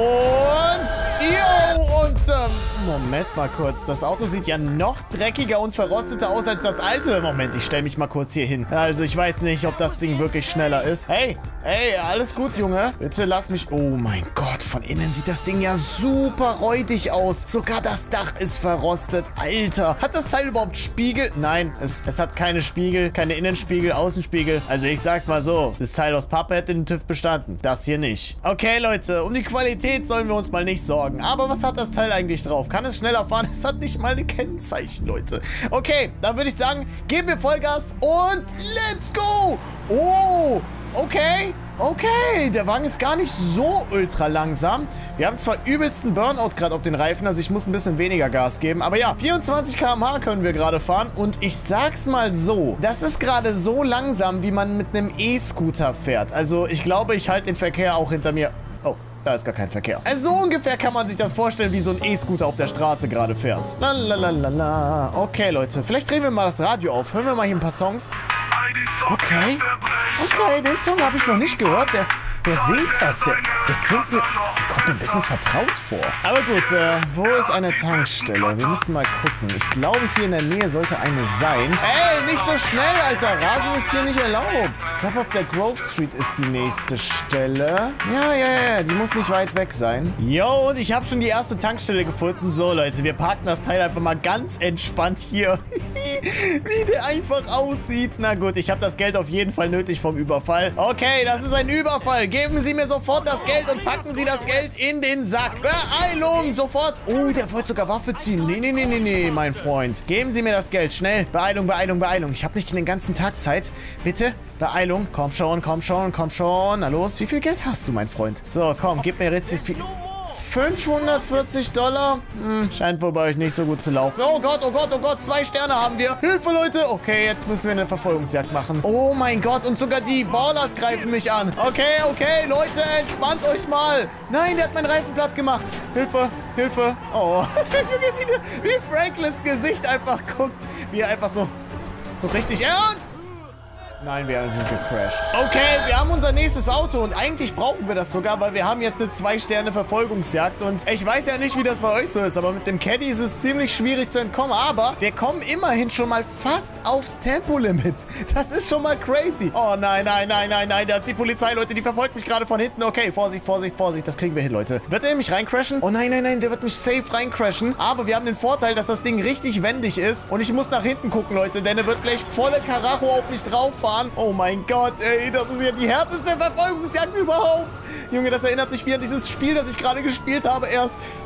Speaker 1: Und... Jo! Und, ähm... Moment mal kurz. Das Auto sieht ja noch dreckiger und verrosteter aus als das alte. Moment, ich stelle mich mal kurz hier hin. Also, ich weiß nicht, ob das Ding wirklich schneller ist. Hey, hey, alles gut, Junge? Bitte lass mich... Oh mein Gott, von innen sieht das Ding ja super räudig aus. Sogar das Dach ist verrostet. Alter, hat das Teil überhaupt Spiegel? Nein, es, es hat keine Spiegel, keine Innenspiegel, Außenspiegel. Also ich sag's mal so, das Teil aus Pappe hätte den TÜV bestanden. Das hier nicht. Okay, Leute, um die Qualität sollen wir uns mal nicht sorgen. Aber was hat das Teil eigentlich drauf? Kann es schneller fahren? Es hat nicht mal eine Kennzeichen, Leute. Okay, dann würde ich sagen, geben wir Vollgas und let's go! Oh, okay, okay. Der Wagen ist gar nicht so ultra langsam. Wir haben zwar übelsten Burnout gerade auf den Reifen, also ich muss ein bisschen weniger Gas geben. Aber ja, vierundzwanzig Kilometer pro Stunde können wir gerade fahren. Und ich sag's mal so, das ist gerade so langsam, wie man mit einem E-Scooter fährt. Also ich glaube, ich halte den Verkehr auch hinter mir... Oh. Da ist gar kein Verkehr. Also so ungefähr kann man sich das vorstellen, wie so ein E-Scooter auf der Straße gerade fährt. Lalalala. Okay, Leute. Vielleicht drehen wir mal das Radio auf. Hören wir mal hier ein paar Songs. Okay. Okay, den Song habe ich noch nicht gehört. Der, wer singt das? Der, der klingt mir... Der kommt mir ein bisschen vertraut vor. Aber gut, äh, wo ist eine Tankstelle? Wir müssen mal gucken. Ich glaube, hier in der Nähe sollte eine sein. Ey, nicht so schnell, Alter. Rasen ist hier nicht erlaubt. Ich glaube, auf der Grove Street ist die nächste Stelle. Ja, ja, ja. Die muss nicht weit weg sein. Jo, und ich habe schon die erste Tankstelle gefunden. So, Leute, wir parken das Teil einfach mal ganz entspannt hier. Wie der einfach aussieht. Na gut, ich habe das Geld auf jeden Fall nötig vom Überfall. Okay, das ist ein Überfall. Geben Sie mir sofort das Geld und packen Sie das Geld in den Sack. Beeilung, sofort. Oh, der wollte sogar Waffe ziehen. Nee, nee, nee, nee, nee, mein Freund. Geben Sie mir das Geld, schnell. Beeilung, Beeilung, Beeilung. Ich habe nicht den ganzen Tag Zeit. Bitte, Beeilung. Komm schon, komm schon, komm schon. Na los, wie viel Geld hast du, mein Freund? So, komm, gib mir richtig viel... fünfhundertvierzig Dollar? Hm, scheint wohl bei euch nicht so gut zu laufen. Oh Gott, oh Gott, oh Gott, zwei Sterne haben wir. Hilfe, Leute. Okay, jetzt müssen wir eine Verfolgungsjagd machen. Oh mein Gott, und sogar die Ballers greifen mich an. Okay, okay, Leute, entspannt euch mal. Nein, der hat meinen Reifen platt gemacht. Hilfe, Hilfe. Oh, wie, wie Franklins Gesicht einfach guckt. Wie er einfach so, so richtig ernst. Nein, wir sind gecrashed. Okay, wir haben unser nächstes Auto und eigentlich brauchen wir das sogar, weil wir haben jetzt eine zwei Sterne Verfolgungsjagd und ich weiß ja nicht, wie das bei euch so ist, aber mit dem Caddy ist es ziemlich schwierig zu entkommen, aber wir kommen immerhin schon mal fast aufs Tempolimit. Das ist schon mal crazy. Oh nein, nein, nein, nein, nein, da ist die Polizei, Leute, die verfolgt mich gerade von hinten. Okay, Vorsicht, Vorsicht, Vorsicht, das kriegen wir hin, Leute. Wird er mich reincrashen? Oh nein, nein, nein, der wird mich safe reincrashen, aber wir haben den Vorteil, dass das Ding richtig wendig ist und ich muss nach hinten gucken, Leute, denn er wird gleich volle Karacho auf mich drauf fahren. Oh mein Gott, ey, das ist ja die härteste Verfolgungsjagd überhaupt. Junge, das erinnert mich wie an dieses Spiel, das ich gerade gespielt habe erst.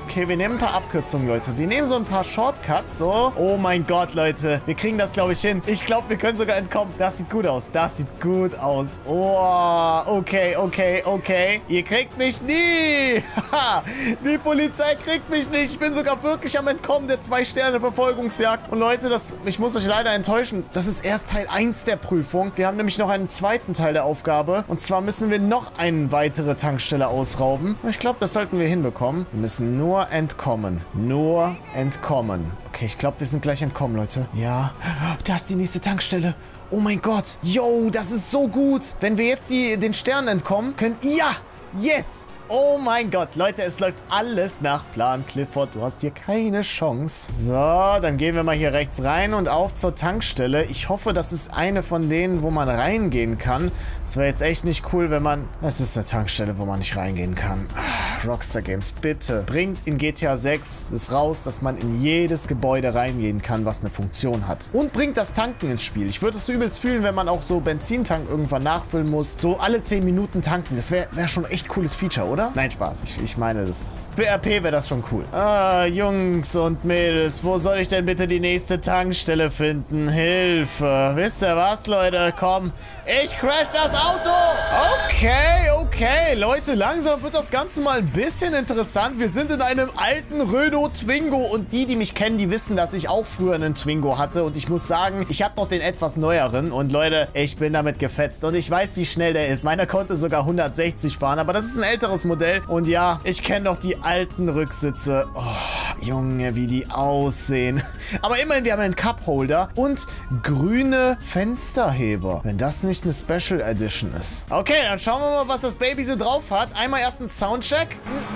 Speaker 1: Okay, wir nehmen ein paar Abkürzungen, Leute. Wir nehmen so ein paar Shortcuts, so. Oh mein Gott, Leute. Wir kriegen das, glaube ich, hin. Ich glaube, wir können sogar entkommen. Das sieht gut aus. Das sieht gut aus. Oh, okay, okay, okay. Ihr kriegt mich nie. Haha, die Polizei kriegt mich nicht. Ich bin sogar wirklich am Entkommen der Zwei-Sterne-Verfolgungsjagd. Und Leute, das, ich muss euch leider enttäuschen. Das ist erst Teil eins der Prüfung. Wir haben nämlich noch einen zweiten Teil der Aufgabe. Und zwar müssen wir noch eine weitere Tankstelle ausrauben. Ich glaube, das sollten wir hinbekommen. Wir müssen nur entkommen. Nur entkommen. Okay, ich glaube, wir sind gleich entkommen, Leute. Ja. Da ist die nächste Tankstelle. Oh mein Gott. Yo, das ist so gut. Wenn wir jetzt die, den Sternen entkommen können... Ja! Yes! Oh mein Gott, Leute, es läuft alles nach Plan. Clifford, du hast hier keine Chance. So, dann gehen wir mal hier rechts rein und auf zur Tankstelle. Ich hoffe, das ist eine von denen, wo man reingehen kann. Das wäre jetzt echt nicht cool, wenn man... Das ist eine Tankstelle, wo man nicht reingehen kann. Ah, Rockstar Games, bitte. Bringt in G T A sechs es raus, dass man in jedes Gebäude reingehen kann, was eine Funktion hat. Und bringt das Tanken ins Spiel. Ich würde es so übelst fühlen, wenn man auch so Benzintank irgendwann nachfüllen muss. So alle zehn Minuten tanken. Das wäre wär schon echt cooles Feature, oder? Nein, Spaß. Ich, ich meine, das... Für R P wäre das schon cool. Ah, Jungs und Mädels, wo soll ich denn bitte die nächste Tankstelle finden? Hilfe. Wisst ihr was, Leute? Komm, ich crash das Auto! Okay, okay. Leute, langsam wird das Ganze mal ein bisschen interessant. Wir sind in einem alten Renault Twingo und die, die mich kennen, die wissen, dass ich auch früher einen Twingo hatte und ich muss sagen, ich habe noch den etwas neueren und Leute, ich bin damit gefetzt und ich weiß, wie schnell der ist. Meiner konnte sogar hundertsechzig fahren, aber das ist ein älteres Modell und ja, ich kenne noch die alten Rücksitze. Oh, Junge, wie die aussehen. Aber immerhin, wir haben einen Cupholder und grüne Fensterheber. Wenn das nicht eine Special Edition ist. Okay, dann schauen wir mal, was das Baby so drauf hat. Einmal erst ein Soundcheck.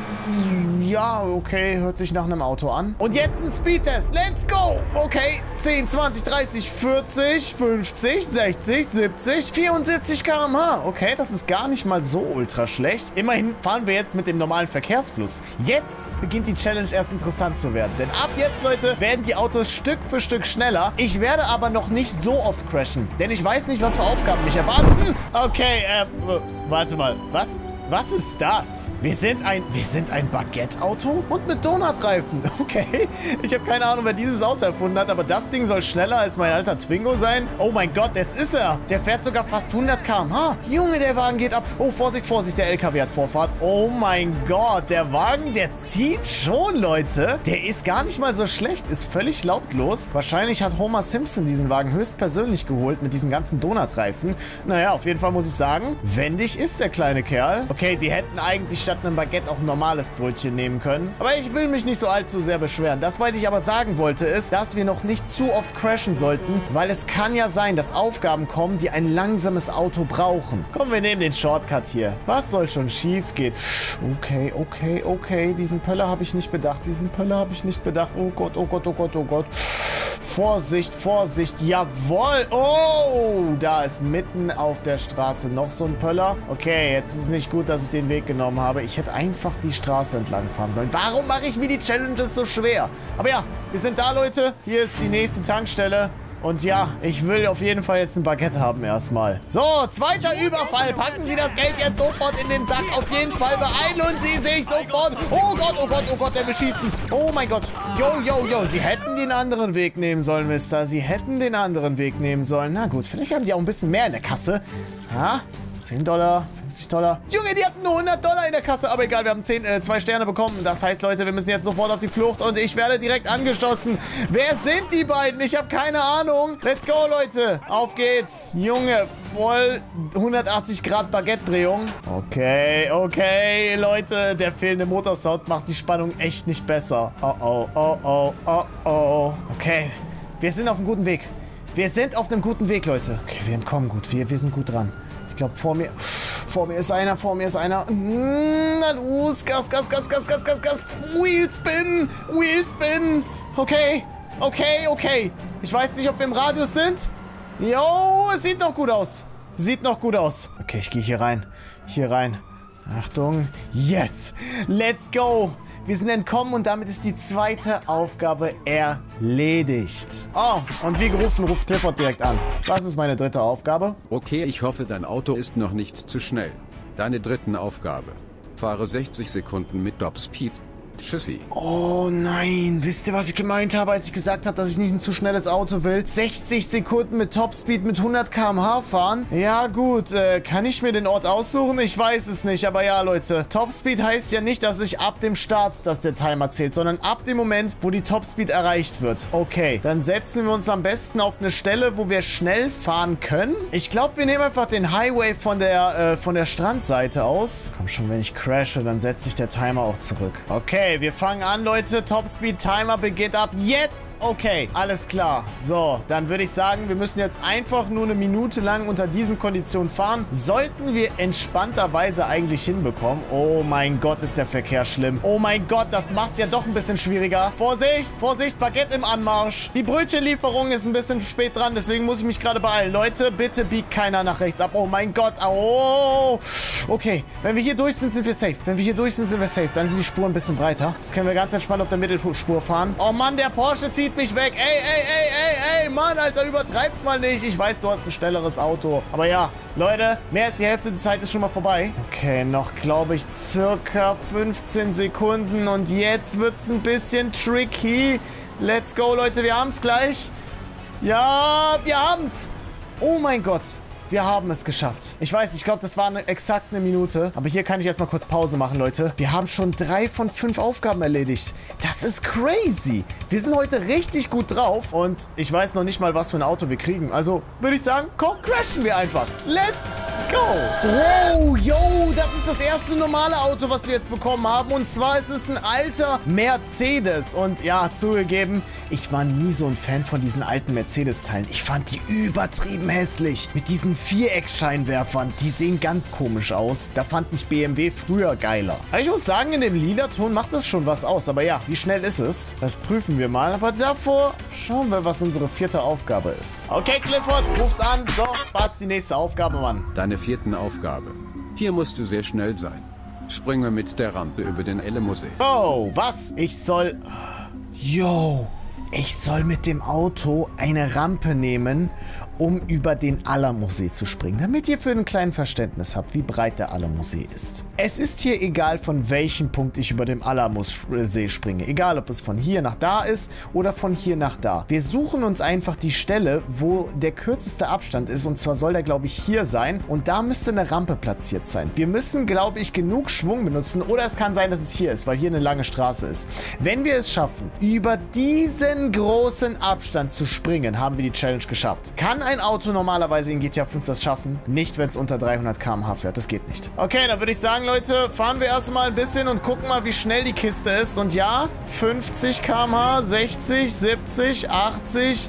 Speaker 1: Ja, okay, hört sich nach einem Auto an. Und jetzt ein Speedtest. Let's go! Okay, zehn, zwanzig, dreißig, vierzig, fünfzig, sechzig, siebzig, vierundsiebzig Kilometer pro Stunde. Okay, das ist gar nicht mal so ultra schlecht. Immerhin fahren wir jetzt mit dem normalen Verkehrsfluss. Jetzt beginnt die Challenge erst interessant zu werden. Denn ab jetzt, Leute, werden die Autos Stück für Stück schneller. Ich werde aber noch nicht so oft crashen. Denn ich weiß nicht, was für Aufgaben mich erwarten. Okay, äh, warte mal. Was? Was ist das? Wir sind ein, wir sind ein Baguette-Auto und mit Donutreifen. Okay. Ich habe keine Ahnung, wer dieses Auto erfunden hat, aber das Ding soll schneller als mein alter Twingo sein. Oh mein Gott, das ist er. Der fährt sogar fast hundert Kilometer pro Stunde. Junge, der Wagen geht ab. Oh, Vorsicht, Vorsicht, der L K W hat Vorfahrt. Oh mein Gott, der Wagen, der zieht schon, Leute. Der ist gar nicht mal so schlecht, ist völlig lautlos. Wahrscheinlich hat Homer Simpson diesen Wagen höchstpersönlich geholt mit diesen ganzen Donutreifen. Naja, auf jeden Fall muss ich sagen, wendig ist der kleine Kerl. Okay, sie hätten eigentlich statt einem Baguette auch ein normales Brötchen nehmen können. Aber ich will mich nicht so allzu sehr beschweren. Das, was ich aber sagen wollte, ist, dass wir noch nicht zu oft crashen sollten, weil es kann ja sein, dass Aufgaben kommen, die ein langsames Auto brauchen. Komm, wir nehmen den Shortcut hier. Was soll schon schief gehen? Okay, okay, okay. Diesen Pöller habe ich nicht bedacht. Diesen Pöller habe ich nicht bedacht. Oh Gott, oh Gott, oh Gott, oh Gott. Vorsicht, Vorsicht, jawohl. Oh, da ist mitten auf der Straße noch so ein Pöller. Okay, jetzt ist es nicht gut, dass ich den Weg genommen habe. Ich hätte einfach die Straße entlang fahren sollen. Warum mache ich mir die Challenges so schwer? Aber ja, wir sind da, Leute. Hier ist die nächste Tankstelle. Und ja, ich will auf jeden Fall jetzt ein Baguette haben erstmal. So, zweiter Überfall. Packen Sie das Geld jetzt sofort in den Sack. Auf jeden Fall beeilen Sie sich sofort. Oh Gott, oh Gott, oh Gott, der will schießen. Oh mein Gott. Yo, yo, yo. Sie hätten den anderen Weg nehmen sollen, Mister. Sie hätten den anderen Weg nehmen sollen. Na gut, vielleicht haben die auch ein bisschen mehr in der Kasse. Ja, zehn Dollar. fünfzig Dollar. Junge, die hatten nur hundert Dollar in der Kasse. Aber egal, wir haben zehn, äh, zwei Sterne bekommen. Das heißt, Leute, wir müssen jetzt sofort auf die Flucht. Und ich werde direkt angeschossen. Wer sind die beiden? Ich habe keine Ahnung. Let's go, Leute. Auf geht's. Junge, voll hundertachtzig Grad Baguette-Drehung. Okay, okay, Leute. Der fehlende Motorsound macht die Spannung echt nicht besser. Oh, oh, oh, oh, oh, oh. Okay, wir sind auf einem guten Weg. Wir sind auf einem guten Weg, Leute. Okay, wir entkommen gut. Wir, wir sind gut dran. Ich glaube, vor mir... Vor mir ist einer, vor mir ist einer. Na los, Gas, Gas, Gas, Gas, Gas, Gas, Gas. Wheelspin, Wheelspin. Okay, okay, okay. Ich weiß nicht, ob wir im Radius sind. Jo, es sieht noch gut aus. Sieht noch gut aus. Okay, ich gehe hier rein. Hier rein. Achtung. Yes. Let's go. Wir sind entkommen und damit ist die zweite Aufgabe erledigt. Oh, und wie gerufen, ruft Clifford direkt an. Was ist meine dritte Aufgabe?
Speaker 3: Okay, ich hoffe, dein Auto ist noch nicht zu schnell. Deine dritten Aufgabe. Fahre sechzig Sekunden mit Top Speed. Tschüssi.
Speaker 1: Oh nein, wisst ihr, was ich gemeint habe, als ich gesagt habe, dass ich nicht ein zu schnelles Auto will? sechzig Sekunden mit Topspeed mit hundert Kilometer pro Stunde fahren? Ja gut, äh, kann ich mir den Ort aussuchen? Ich weiß es nicht, aber ja Leute, Topspeed heißt ja nicht, dass ich ab dem Start, dass der Timer zählt, sondern ab dem Moment, wo die Topspeed erreicht wird. Okay, dann setzen wir uns am besten auf eine Stelle, wo wir schnell fahren können. Ich glaube, wir nehmen einfach den Highway von der, äh, von der Strandseite aus. Komm schon, wenn ich crashe, dann setzt sich der Timer auch zurück. Okay, wir fangen an, Leute. Topspeed-Timer beginnt ab jetzt. Okay, alles klar. So, dann würde ich sagen, wir müssen jetzt einfach nur eine Minute lang unter diesen Konditionen fahren. Sollten wir entspannterweise eigentlich hinbekommen. Oh mein Gott, ist der Verkehr schlimm. Oh mein Gott, das macht es ja doch ein bisschen schwieriger. Vorsicht, Vorsicht, Baguette im Anmarsch. Die Brötchenlieferung ist ein bisschen spät dran, deswegen muss ich mich gerade beeilen. Leute, bitte biegt keiner nach rechts ab. Oh mein Gott, oh. Okay, wenn wir hier durch sind, sind wir safe. Wenn wir hier durch sind, sind wir safe. Dann sind die Spuren ein bisschen breiter. Jetzt können wir ganz entspannt auf der Mittelspur fahren. Oh Mann, der Porsche zieht mich weg. Ey, ey, ey, ey, ey, Mann, Alter, übertreib's mal nicht. Ich weiß, du hast ein schnelleres Auto. Aber ja, Leute, mehr als die Hälfte der Zeit ist schon mal vorbei. Okay, noch, glaube ich, circa fünfzehn Sekunden. Und jetzt wird's ein bisschen tricky. Let's go, Leute, wir haben's gleich. Ja, wir haben's. Oh mein Gott. Wir haben es geschafft. Ich weiß, ich glaube, das war eine, exakt eine Minute. Aber hier kann ich erstmal kurz Pause machen, Leute. Wir haben schon drei von fünf Aufgaben erledigt. Das ist crazy. Wir sind heute richtig gut drauf. Und ich weiß noch nicht mal, was für ein Auto wir kriegen. Also würde ich sagen, komm, crashen wir einfach. Let's go. Wow, yo, das ist das erste normale Auto, was wir jetzt bekommen haben. Und zwar ist es ein alter Mercedes. Und ja, zugegeben, ich war nie so ein Fan von diesen alten Mercedes-Teilen. Ich fand die übertrieben hässlich. Mit diesen Viereckscheinwerfern, die sehen ganz komisch aus. Da fand ich B M W früher geiler. Aber ich muss sagen, in dem lila Ton macht das schon was aus. Aber ja, wie schnell ist es? Das prüfen wir mal. Aber davor schauen wir, was unsere vierte Aufgabe ist. Okay, Clifford, ruf's an. So, was ist die nächste Aufgabe, Mann?
Speaker 3: Deine vierten Aufgabe. Hier musst du sehr schnell sein. Springe mit der Rampe über den Elle-Musee.
Speaker 1: Oh, was? Ich soll... Yo, ich soll mit dem Auto eine Rampe nehmen, um über den Alamusee zu springen, damit ihr für ein kleines Verständnis habt, wie breit der Alamusee ist. Es ist hier egal, von welchem Punkt ich über dem Alamusee springe. Egal, ob es von hier nach da ist oder von hier nach da. Wir suchen uns einfach die Stelle, wo der kürzeste Abstand ist. Und zwar soll der, glaube ich, hier sein. Und da müsste eine Rampe platziert sein. Wir müssen, glaube ich, genug Schwung benutzen. Oder es kann sein, dass es hier ist, weil hier eine lange Straße ist. Wenn wir es schaffen, über diesen großen Abstand zu springen, haben wir die Challenge geschafft. Kann ein Auto normalerweise in G T A fünf das schaffen? Nicht, wenn es unter dreihundert Kilometer pro Stunde fährt. Das geht nicht. Okay, dann würde ich sagen, Leute, fahren wir erstmal ein bisschen und gucken mal, wie schnell die Kiste ist. Und ja, fünfzig Kilometer pro Stunde, sechzig, siebzig, achtzig,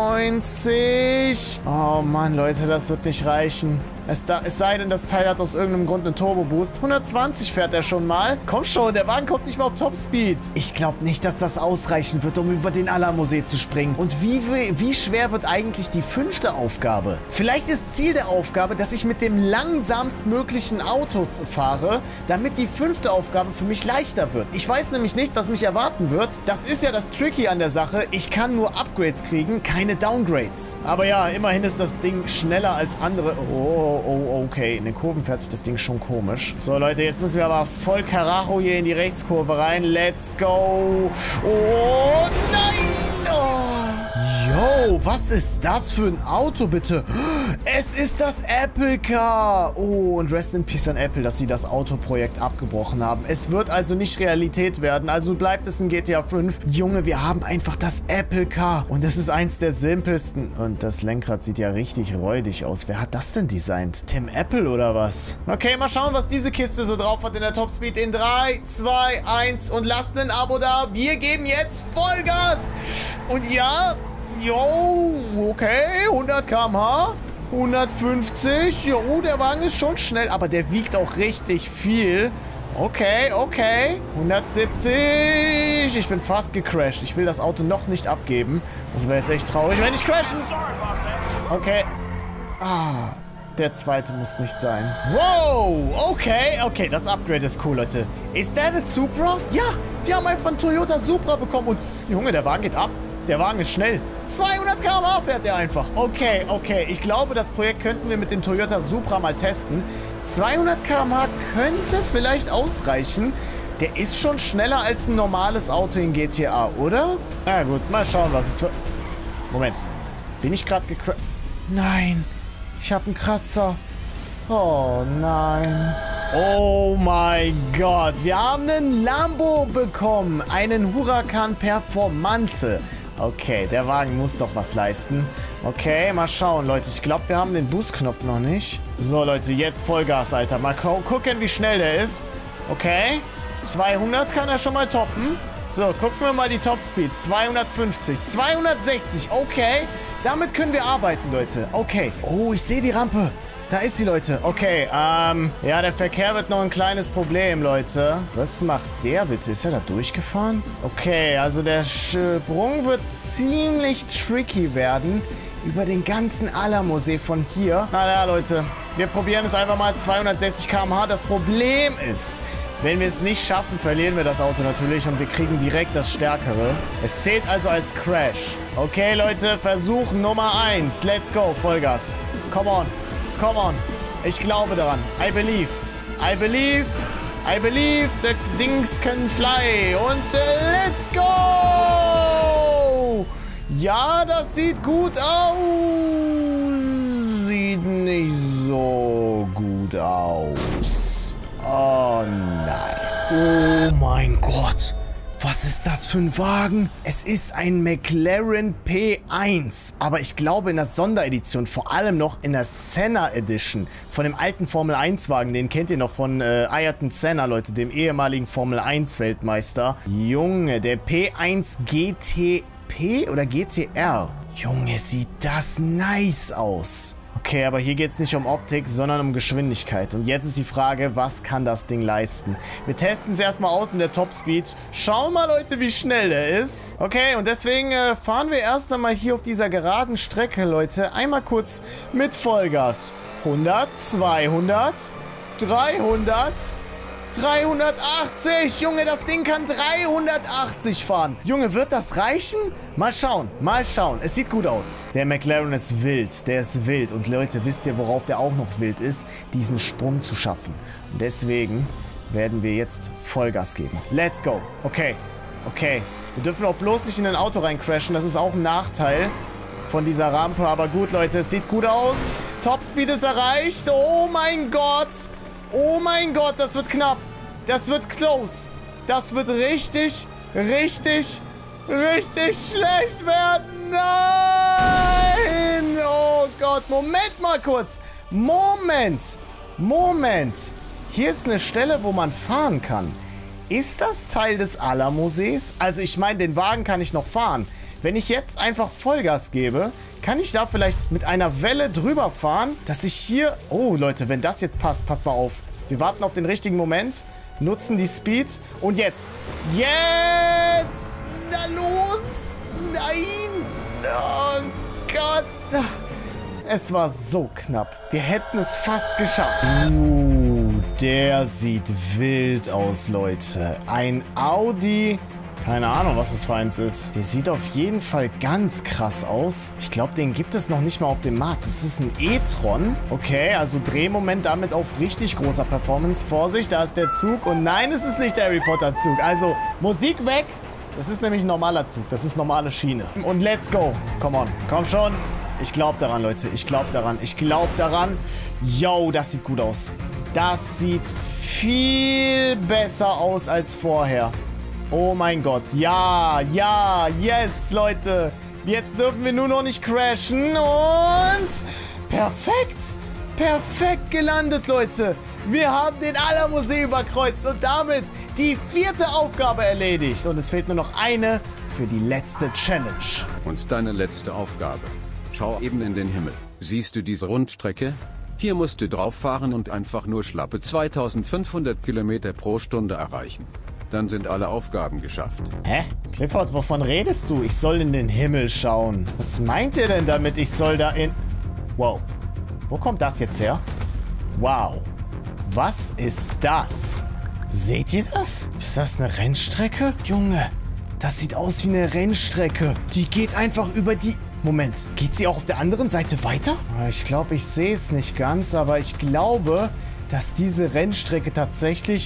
Speaker 1: neunzig. Oh Mann, Leute, das wird nicht reichen. Es, da, es sei denn, das Teil hat aus irgendeinem Grund einen Turbo-Boost. hundertzwanzig fährt er schon mal. Komm schon, der Wagen kommt nicht mal auf Topspeed. Ich glaube nicht, dass das ausreichen wird, um über den Alamusee zu springen. Und wie, wie schwer wird eigentlich die fünfte Aufgabe? Vielleicht ist Ziel der Aufgabe, dass ich mit dem langsamstmöglichen Auto fahre, damit die fünfte Aufgabe für mich leichter wird. Ich weiß nämlich nicht, was mich erwarten wird. Das ist ja das Tricky an der Sache. Ich kann nur Upgrades kriegen, keine Downgrades. Aber ja, immerhin ist das Ding schneller als andere. Oh. Oh, okay. In den Kurven fährt sich das Ding schon komisch. So, Leute, jetzt müssen wir aber voll Karacho hier in die Rechtskurve rein. Let's go. Oh, nein. Oh. Yo, was ist das für ein Auto, bitte? Es ist das Apple Car. Oh, und rest in peace an Apple, dass sie das Autoprojekt abgebrochen haben. Es wird also nicht Realität werden. Also bleibt es in G T A fünf. Junge, wir haben einfach das Apple Car. Und das ist eins der simpelsten. Und das Lenkrad sieht ja richtig räudig aus. Wer hat das denn designt? Tim Apple oder was? Okay, mal schauen, was diese Kiste so drauf hat in der Topspeed. In drei, zwei, eins und lasst ein Abo da. Wir geben jetzt Vollgas. Und ja... Jo, okay, hundert Kilometer pro Stunde, hundertfünfzig, jo, der Wagen ist schon schnell, aber der wiegt auch richtig viel. Okay, okay, hundertsiebzig, ich bin fast gecrashed, ich will das Auto noch nicht abgeben. Das wäre jetzt echt traurig, wenn ich crashe. Okay, ah, der zweite muss nicht sein. Wow, okay, okay, das Upgrade ist cool, Leute. Ist der das Supra? Ja, wir haben einfach einen Toyota Supra bekommen und, Junge, der Wagen geht ab. Der Wagen ist schnell. zweihundert Kilometer pro Stunde fährt er einfach. Okay, okay. Ich glaube, das Projekt könnten wir mit dem Toyota Supra mal testen. zweihundert Kilometer pro Stunde könnte vielleicht ausreichen, Der ist schon schneller als ein normales Auto in G T A, oder? Na gut, mal schauen, was es für... Moment. Bin ich gerade gecrashed? Nein. Ich habe einen Kratzer. Oh nein. Oh mein Gott. Wir haben einen Lambo bekommen. Einen Huracan Performante. Okay, der Wagen muss doch was leisten. Okay, mal schauen, Leute. Ich glaube, wir haben den Boost-Knopf noch nicht. So, Leute, jetzt Vollgas, Alter. Mal gucken, wie schnell der ist. Okay. zweihundert kann er schon mal toppen. So, gucken wir mal die Topspeed. zweihundertfünfzig, zweihundertsechzig. Okay. Damit können wir arbeiten, Leute. Okay. Oh, ich sehe die Rampe. Da ist sie, Leute. Okay, ähm... ja, der Verkehr wird noch ein kleines Problem, Leute. Was macht der bitte? Ist er da durchgefahren? Okay, also der Sprung wird ziemlich tricky werden. Über den ganzen Alamo-See von hier. Na ja, Leute. Wir probieren es einfach mal. zweihundertsechzig Kilometer pro Stunde. Das Problem ist, wenn wir es nicht schaffen, verlieren wir das Auto natürlich und wir kriegen direkt das Stärkere. Es zählt also als Crash. Okay, Leute, Versuch Nummer eins. Let's go, Vollgas. Come on. Come on. Ich glaube daran. I believe. I believe. I believe the things can fly. Und äh, let's go! Ja, das sieht gut aus. Sieht nicht so gut aus. Oh nein. Oh mein Gott. Was ist das für ein Wagen? Es ist ein McLaren P eins. Aber ich glaube in der Sonderedition, vor allem noch in der Senna Edition. Von dem alten Formel eins Wagen, den kennt ihr noch von äh, Ayrton Senna, Leute, dem ehemaligen Formel eins Weltmeister. Junge, der P eins G T P oder G T R. Junge, sieht das nice aus. Okay, aber hier geht es nicht um Optik, sondern um Geschwindigkeit. Und jetzt ist die Frage, was kann das Ding leisten? Wir testen es erstmal aus in der Topspeed. Schauen mal, Leute, wie schnell der ist. Okay, und deswegen äh, fahren wir erst einmal hier auf dieser geraden Strecke, Leute. Einmal kurz mit Vollgas. hundert, zweihundert, dreihundert... dreihundertachtzig! Junge, das Ding kann dreihundertachtzig fahren. Junge, wird das reichen? Mal schauen, mal schauen. Es sieht gut aus. Der McLaren ist wild, der ist wild. Und Leute, wisst ihr, worauf der auch noch wild ist? Diesen Sprung zu schaffen. Und deswegen werden wir jetzt Vollgas geben. Let's go. Okay, okay. Wir dürfen auch bloß nicht in ein Auto reincrashen. Das ist auch ein Nachteil von dieser Rampe. Aber gut, Leute, es sieht gut aus. Topspeed ist erreicht. Oh mein Gott. Oh mein Gott, das wird knapp. Das wird close. Das wird richtig, richtig, richtig schlecht werden. Nein! Oh Gott, Moment mal kurz. Moment. Moment. Hier ist eine Stelle, wo man fahren kann. Ist das Teil des Alamo-Sees? Also ich meine, den Wagen kann ich noch fahren. Wenn ich jetzt einfach Vollgas gebe, kann ich da vielleicht mit einer Welle drüber fahren, dass ich hier... Oh, Leute, wenn das jetzt passt, passt mal auf. Wir warten auf den richtigen Moment, nutzen die Speed und jetzt. Jetzt! Na los! Nein! Oh Gott! Es war so knapp. Wir hätten es fast geschafft. Uh, der sieht wild aus, Leute. Ein Audi... Keine Ahnung, was das für eins ist. Der sieht auf jeden Fall ganz krass aus. Ich glaube, den gibt es noch nicht mal auf dem Markt. Das ist ein e-tron. Okay, also Drehmoment damit auf richtig großer Performance. Vorsicht, da ist der Zug. Und nein, es ist nicht der Harry Potter Zug. Also, Musik weg. Das ist nämlich ein normaler Zug. Das ist normale Schiene. Und let's go. Come on. Komm schon. Ich glaube daran, Leute. Ich glaube daran. Ich glaube daran. Yo, das sieht gut aus. Das sieht viel besser aus als vorher. Oh mein Gott. Ja, ja, yes, Leute. Jetzt dürfen wir nur noch nicht crashen. Und perfekt. Perfekt gelandet, Leute. Wir haben den Alamo-See überkreuzt und damit die vierte Aufgabe erledigt. Und es fehlt nur noch eine für die letzte Challenge.
Speaker 3: Und deine letzte Aufgabe. Schau eben in den Himmel. Siehst du diese Rundstrecke? Hier musst du drauf fahren und einfach nur schlappe zweitausendfünfhundert Kilometer pro Stunde erreichen. Dann sind alle Aufgaben geschafft.
Speaker 1: Hä? Clifford, wovon redest du? Ich soll in den Himmel schauen. Was meint ihr denn damit, ich soll da in... Wow. Wo kommt das jetzt her? Wow. Was ist das? Seht ihr das? Ist das eine Rennstrecke? Junge, das sieht aus wie eine Rennstrecke. Die geht einfach über die... Moment, geht sie auch auf der anderen Seite weiter? Ich glaube, ich sehe es nicht ganz, aber ich glaube, dass diese Rennstrecke tatsächlich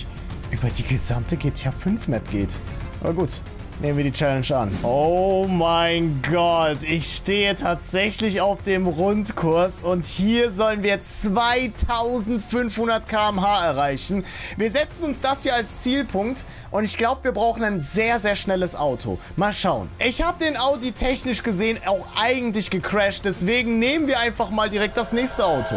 Speaker 1: über die gesamte G T A fünf Map geht. Aber gut. Nehmen wir die Challenge an. Oh mein Gott, ich stehe tatsächlich auf dem Rundkurs und hier sollen wir zweitausendfünfhundert Kilometer pro Stunde erreichen. Wir setzen uns das hier als Zielpunkt und ich glaube, wir brauchen ein sehr, sehr schnelles Auto. Mal schauen. Ich habe den Audi technisch gesehen auch eigentlich gecrashed, deswegen nehmen wir einfach mal direkt das nächste Auto.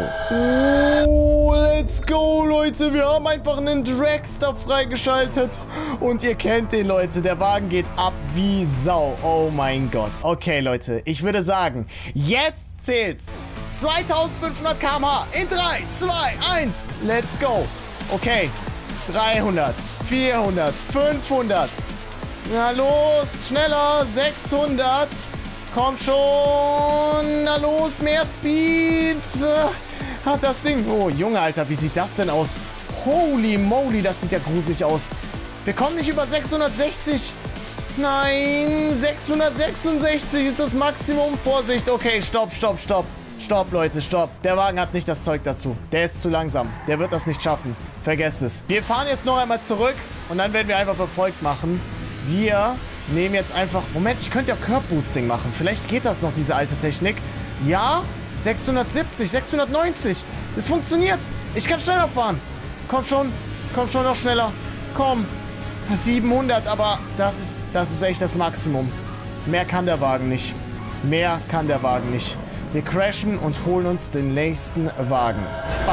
Speaker 1: Oh, let's go, Leute. Wir haben einfach einen Dragster freigeschaltet und ihr kennt den, Leute. Der Wagen geht ab wie Sau. Oh mein Gott. Okay, Leute. Ich würde sagen, jetzt zählt's. zweitausendfünfhundert Kilometer pro Stunde in drei, zwei, eins. Let's go. Okay. dreihundert, vierhundert, fünfhundert. Na los. Schneller. sechshundert. Komm schon. Na los. Mehr Speed. Hat das Ding. Oh, Junge, Alter. Wie sieht das denn aus? Holy moly. Das sieht ja gruselig aus. Wir kommen nicht über sechshundertsechzig. Nein, sechshundertsechsundsechzig ist das Maximum. Vorsicht, okay, stopp, stopp, stopp. Stopp, Leute, stopp. Der Wagen hat nicht das Zeug dazu. Der ist zu langsam. Der wird das nicht schaffen. Vergesst es. Wir fahren jetzt noch einmal zurück und dann werden wir einfach verfolgt machen. Wir nehmen jetzt einfach... Moment, ich könnte ja Curb-Boosting machen. Vielleicht geht das noch, diese alte Technik. Ja, sechshundertsiebzig, sechshundertneunzig. Es funktioniert. Ich kann schneller fahren. Komm schon, komm schon noch schneller. Komm. siebenhundert, aber das ist, das ist echt das Maximum. Mehr kann der Wagen nicht. Mehr kann der Wagen nicht. Wir crashen und holen uns den nächsten Wagen.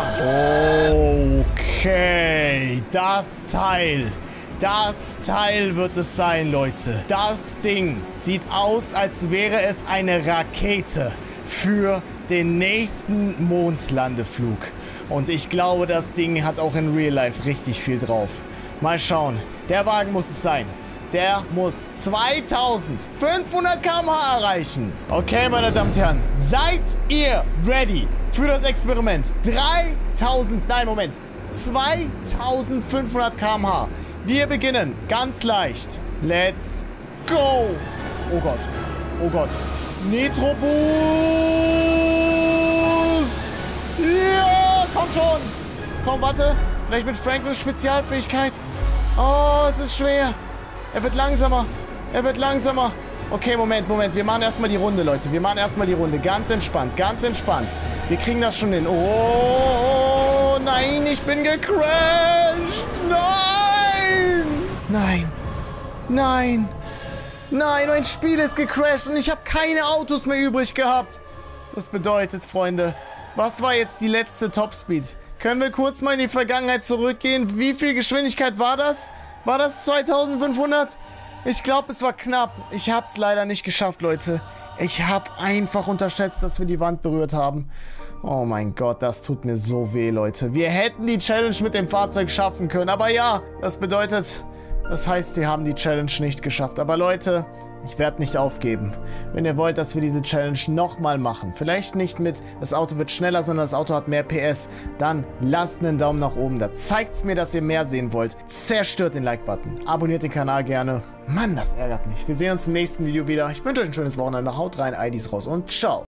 Speaker 1: Bam. Okay, das Teil. Das Teil wird es sein, Leute. Das Ding sieht aus, als wäre es eine Rakete für den nächsten Mondlandeflug. Und ich glaube, das Ding hat auch in Real Life richtig viel drauf. Mal schauen. Der Wagen muss es sein. Der muss zweitausendfünfhundert Kilometer pro Stunde erreichen. Okay, meine Damen und Herren. Seid ihr ready für das Experiment? dreitausend, nein, Moment. zweitausendfünfhundert Kilometer pro Stunde. Wir beginnen ganz leicht. Let's go. Oh Gott. Oh Gott. Nitro Boost. Ja, komm schon. Komm, warte. Vielleicht mit Franklins Spezialfähigkeit. Oh, es ist schwer. Er wird langsamer. Er wird langsamer. Okay, Moment, Moment. Wir machen erstmal die Runde, Leute. Wir machen erstmal die Runde. Ganz entspannt, ganz entspannt. Wir kriegen das schon hin. Oh, nein, ich bin gecrashed. Nein. Nein. Nein. Nein, mein Spiel ist gecrashed und ich habe keine Autos mehr übrig gehabt. Das bedeutet, Freunde, was war jetzt die letzte Topspeed? Können wir kurz mal in die Vergangenheit zurückgehen? Wie viel Geschwindigkeit war das? War das zweitausendfünfhundert? Ich glaube, es war knapp. Ich habe es leider nicht geschafft, Leute. Ich habe einfach unterschätzt, dass wir die Wand berührt haben. Oh mein Gott, das tut mir so weh, Leute. Wir hätten die Challenge mit dem Fahrzeug schaffen können. Aber ja, das bedeutet... Das heißt, wir haben die Challenge nicht geschafft. Aber Leute, ich werde nicht aufgeben. Wenn ihr wollt, dass wir diese Challenge nochmal machen, vielleicht nicht mit, das Auto wird schneller, sondern das Auto hat mehr P S, dann lasst einen Daumen nach oben da. Zeigt's mir, dass ihr mehr sehen wollt. Zerstört den Like-Button. Abonniert den Kanal gerne. Mann, das ärgert mich. Wir sehen uns im nächsten Video wieder. Ich wünsche euch ein schönes Wochenende. Haut rein, I Ds raus und ciao.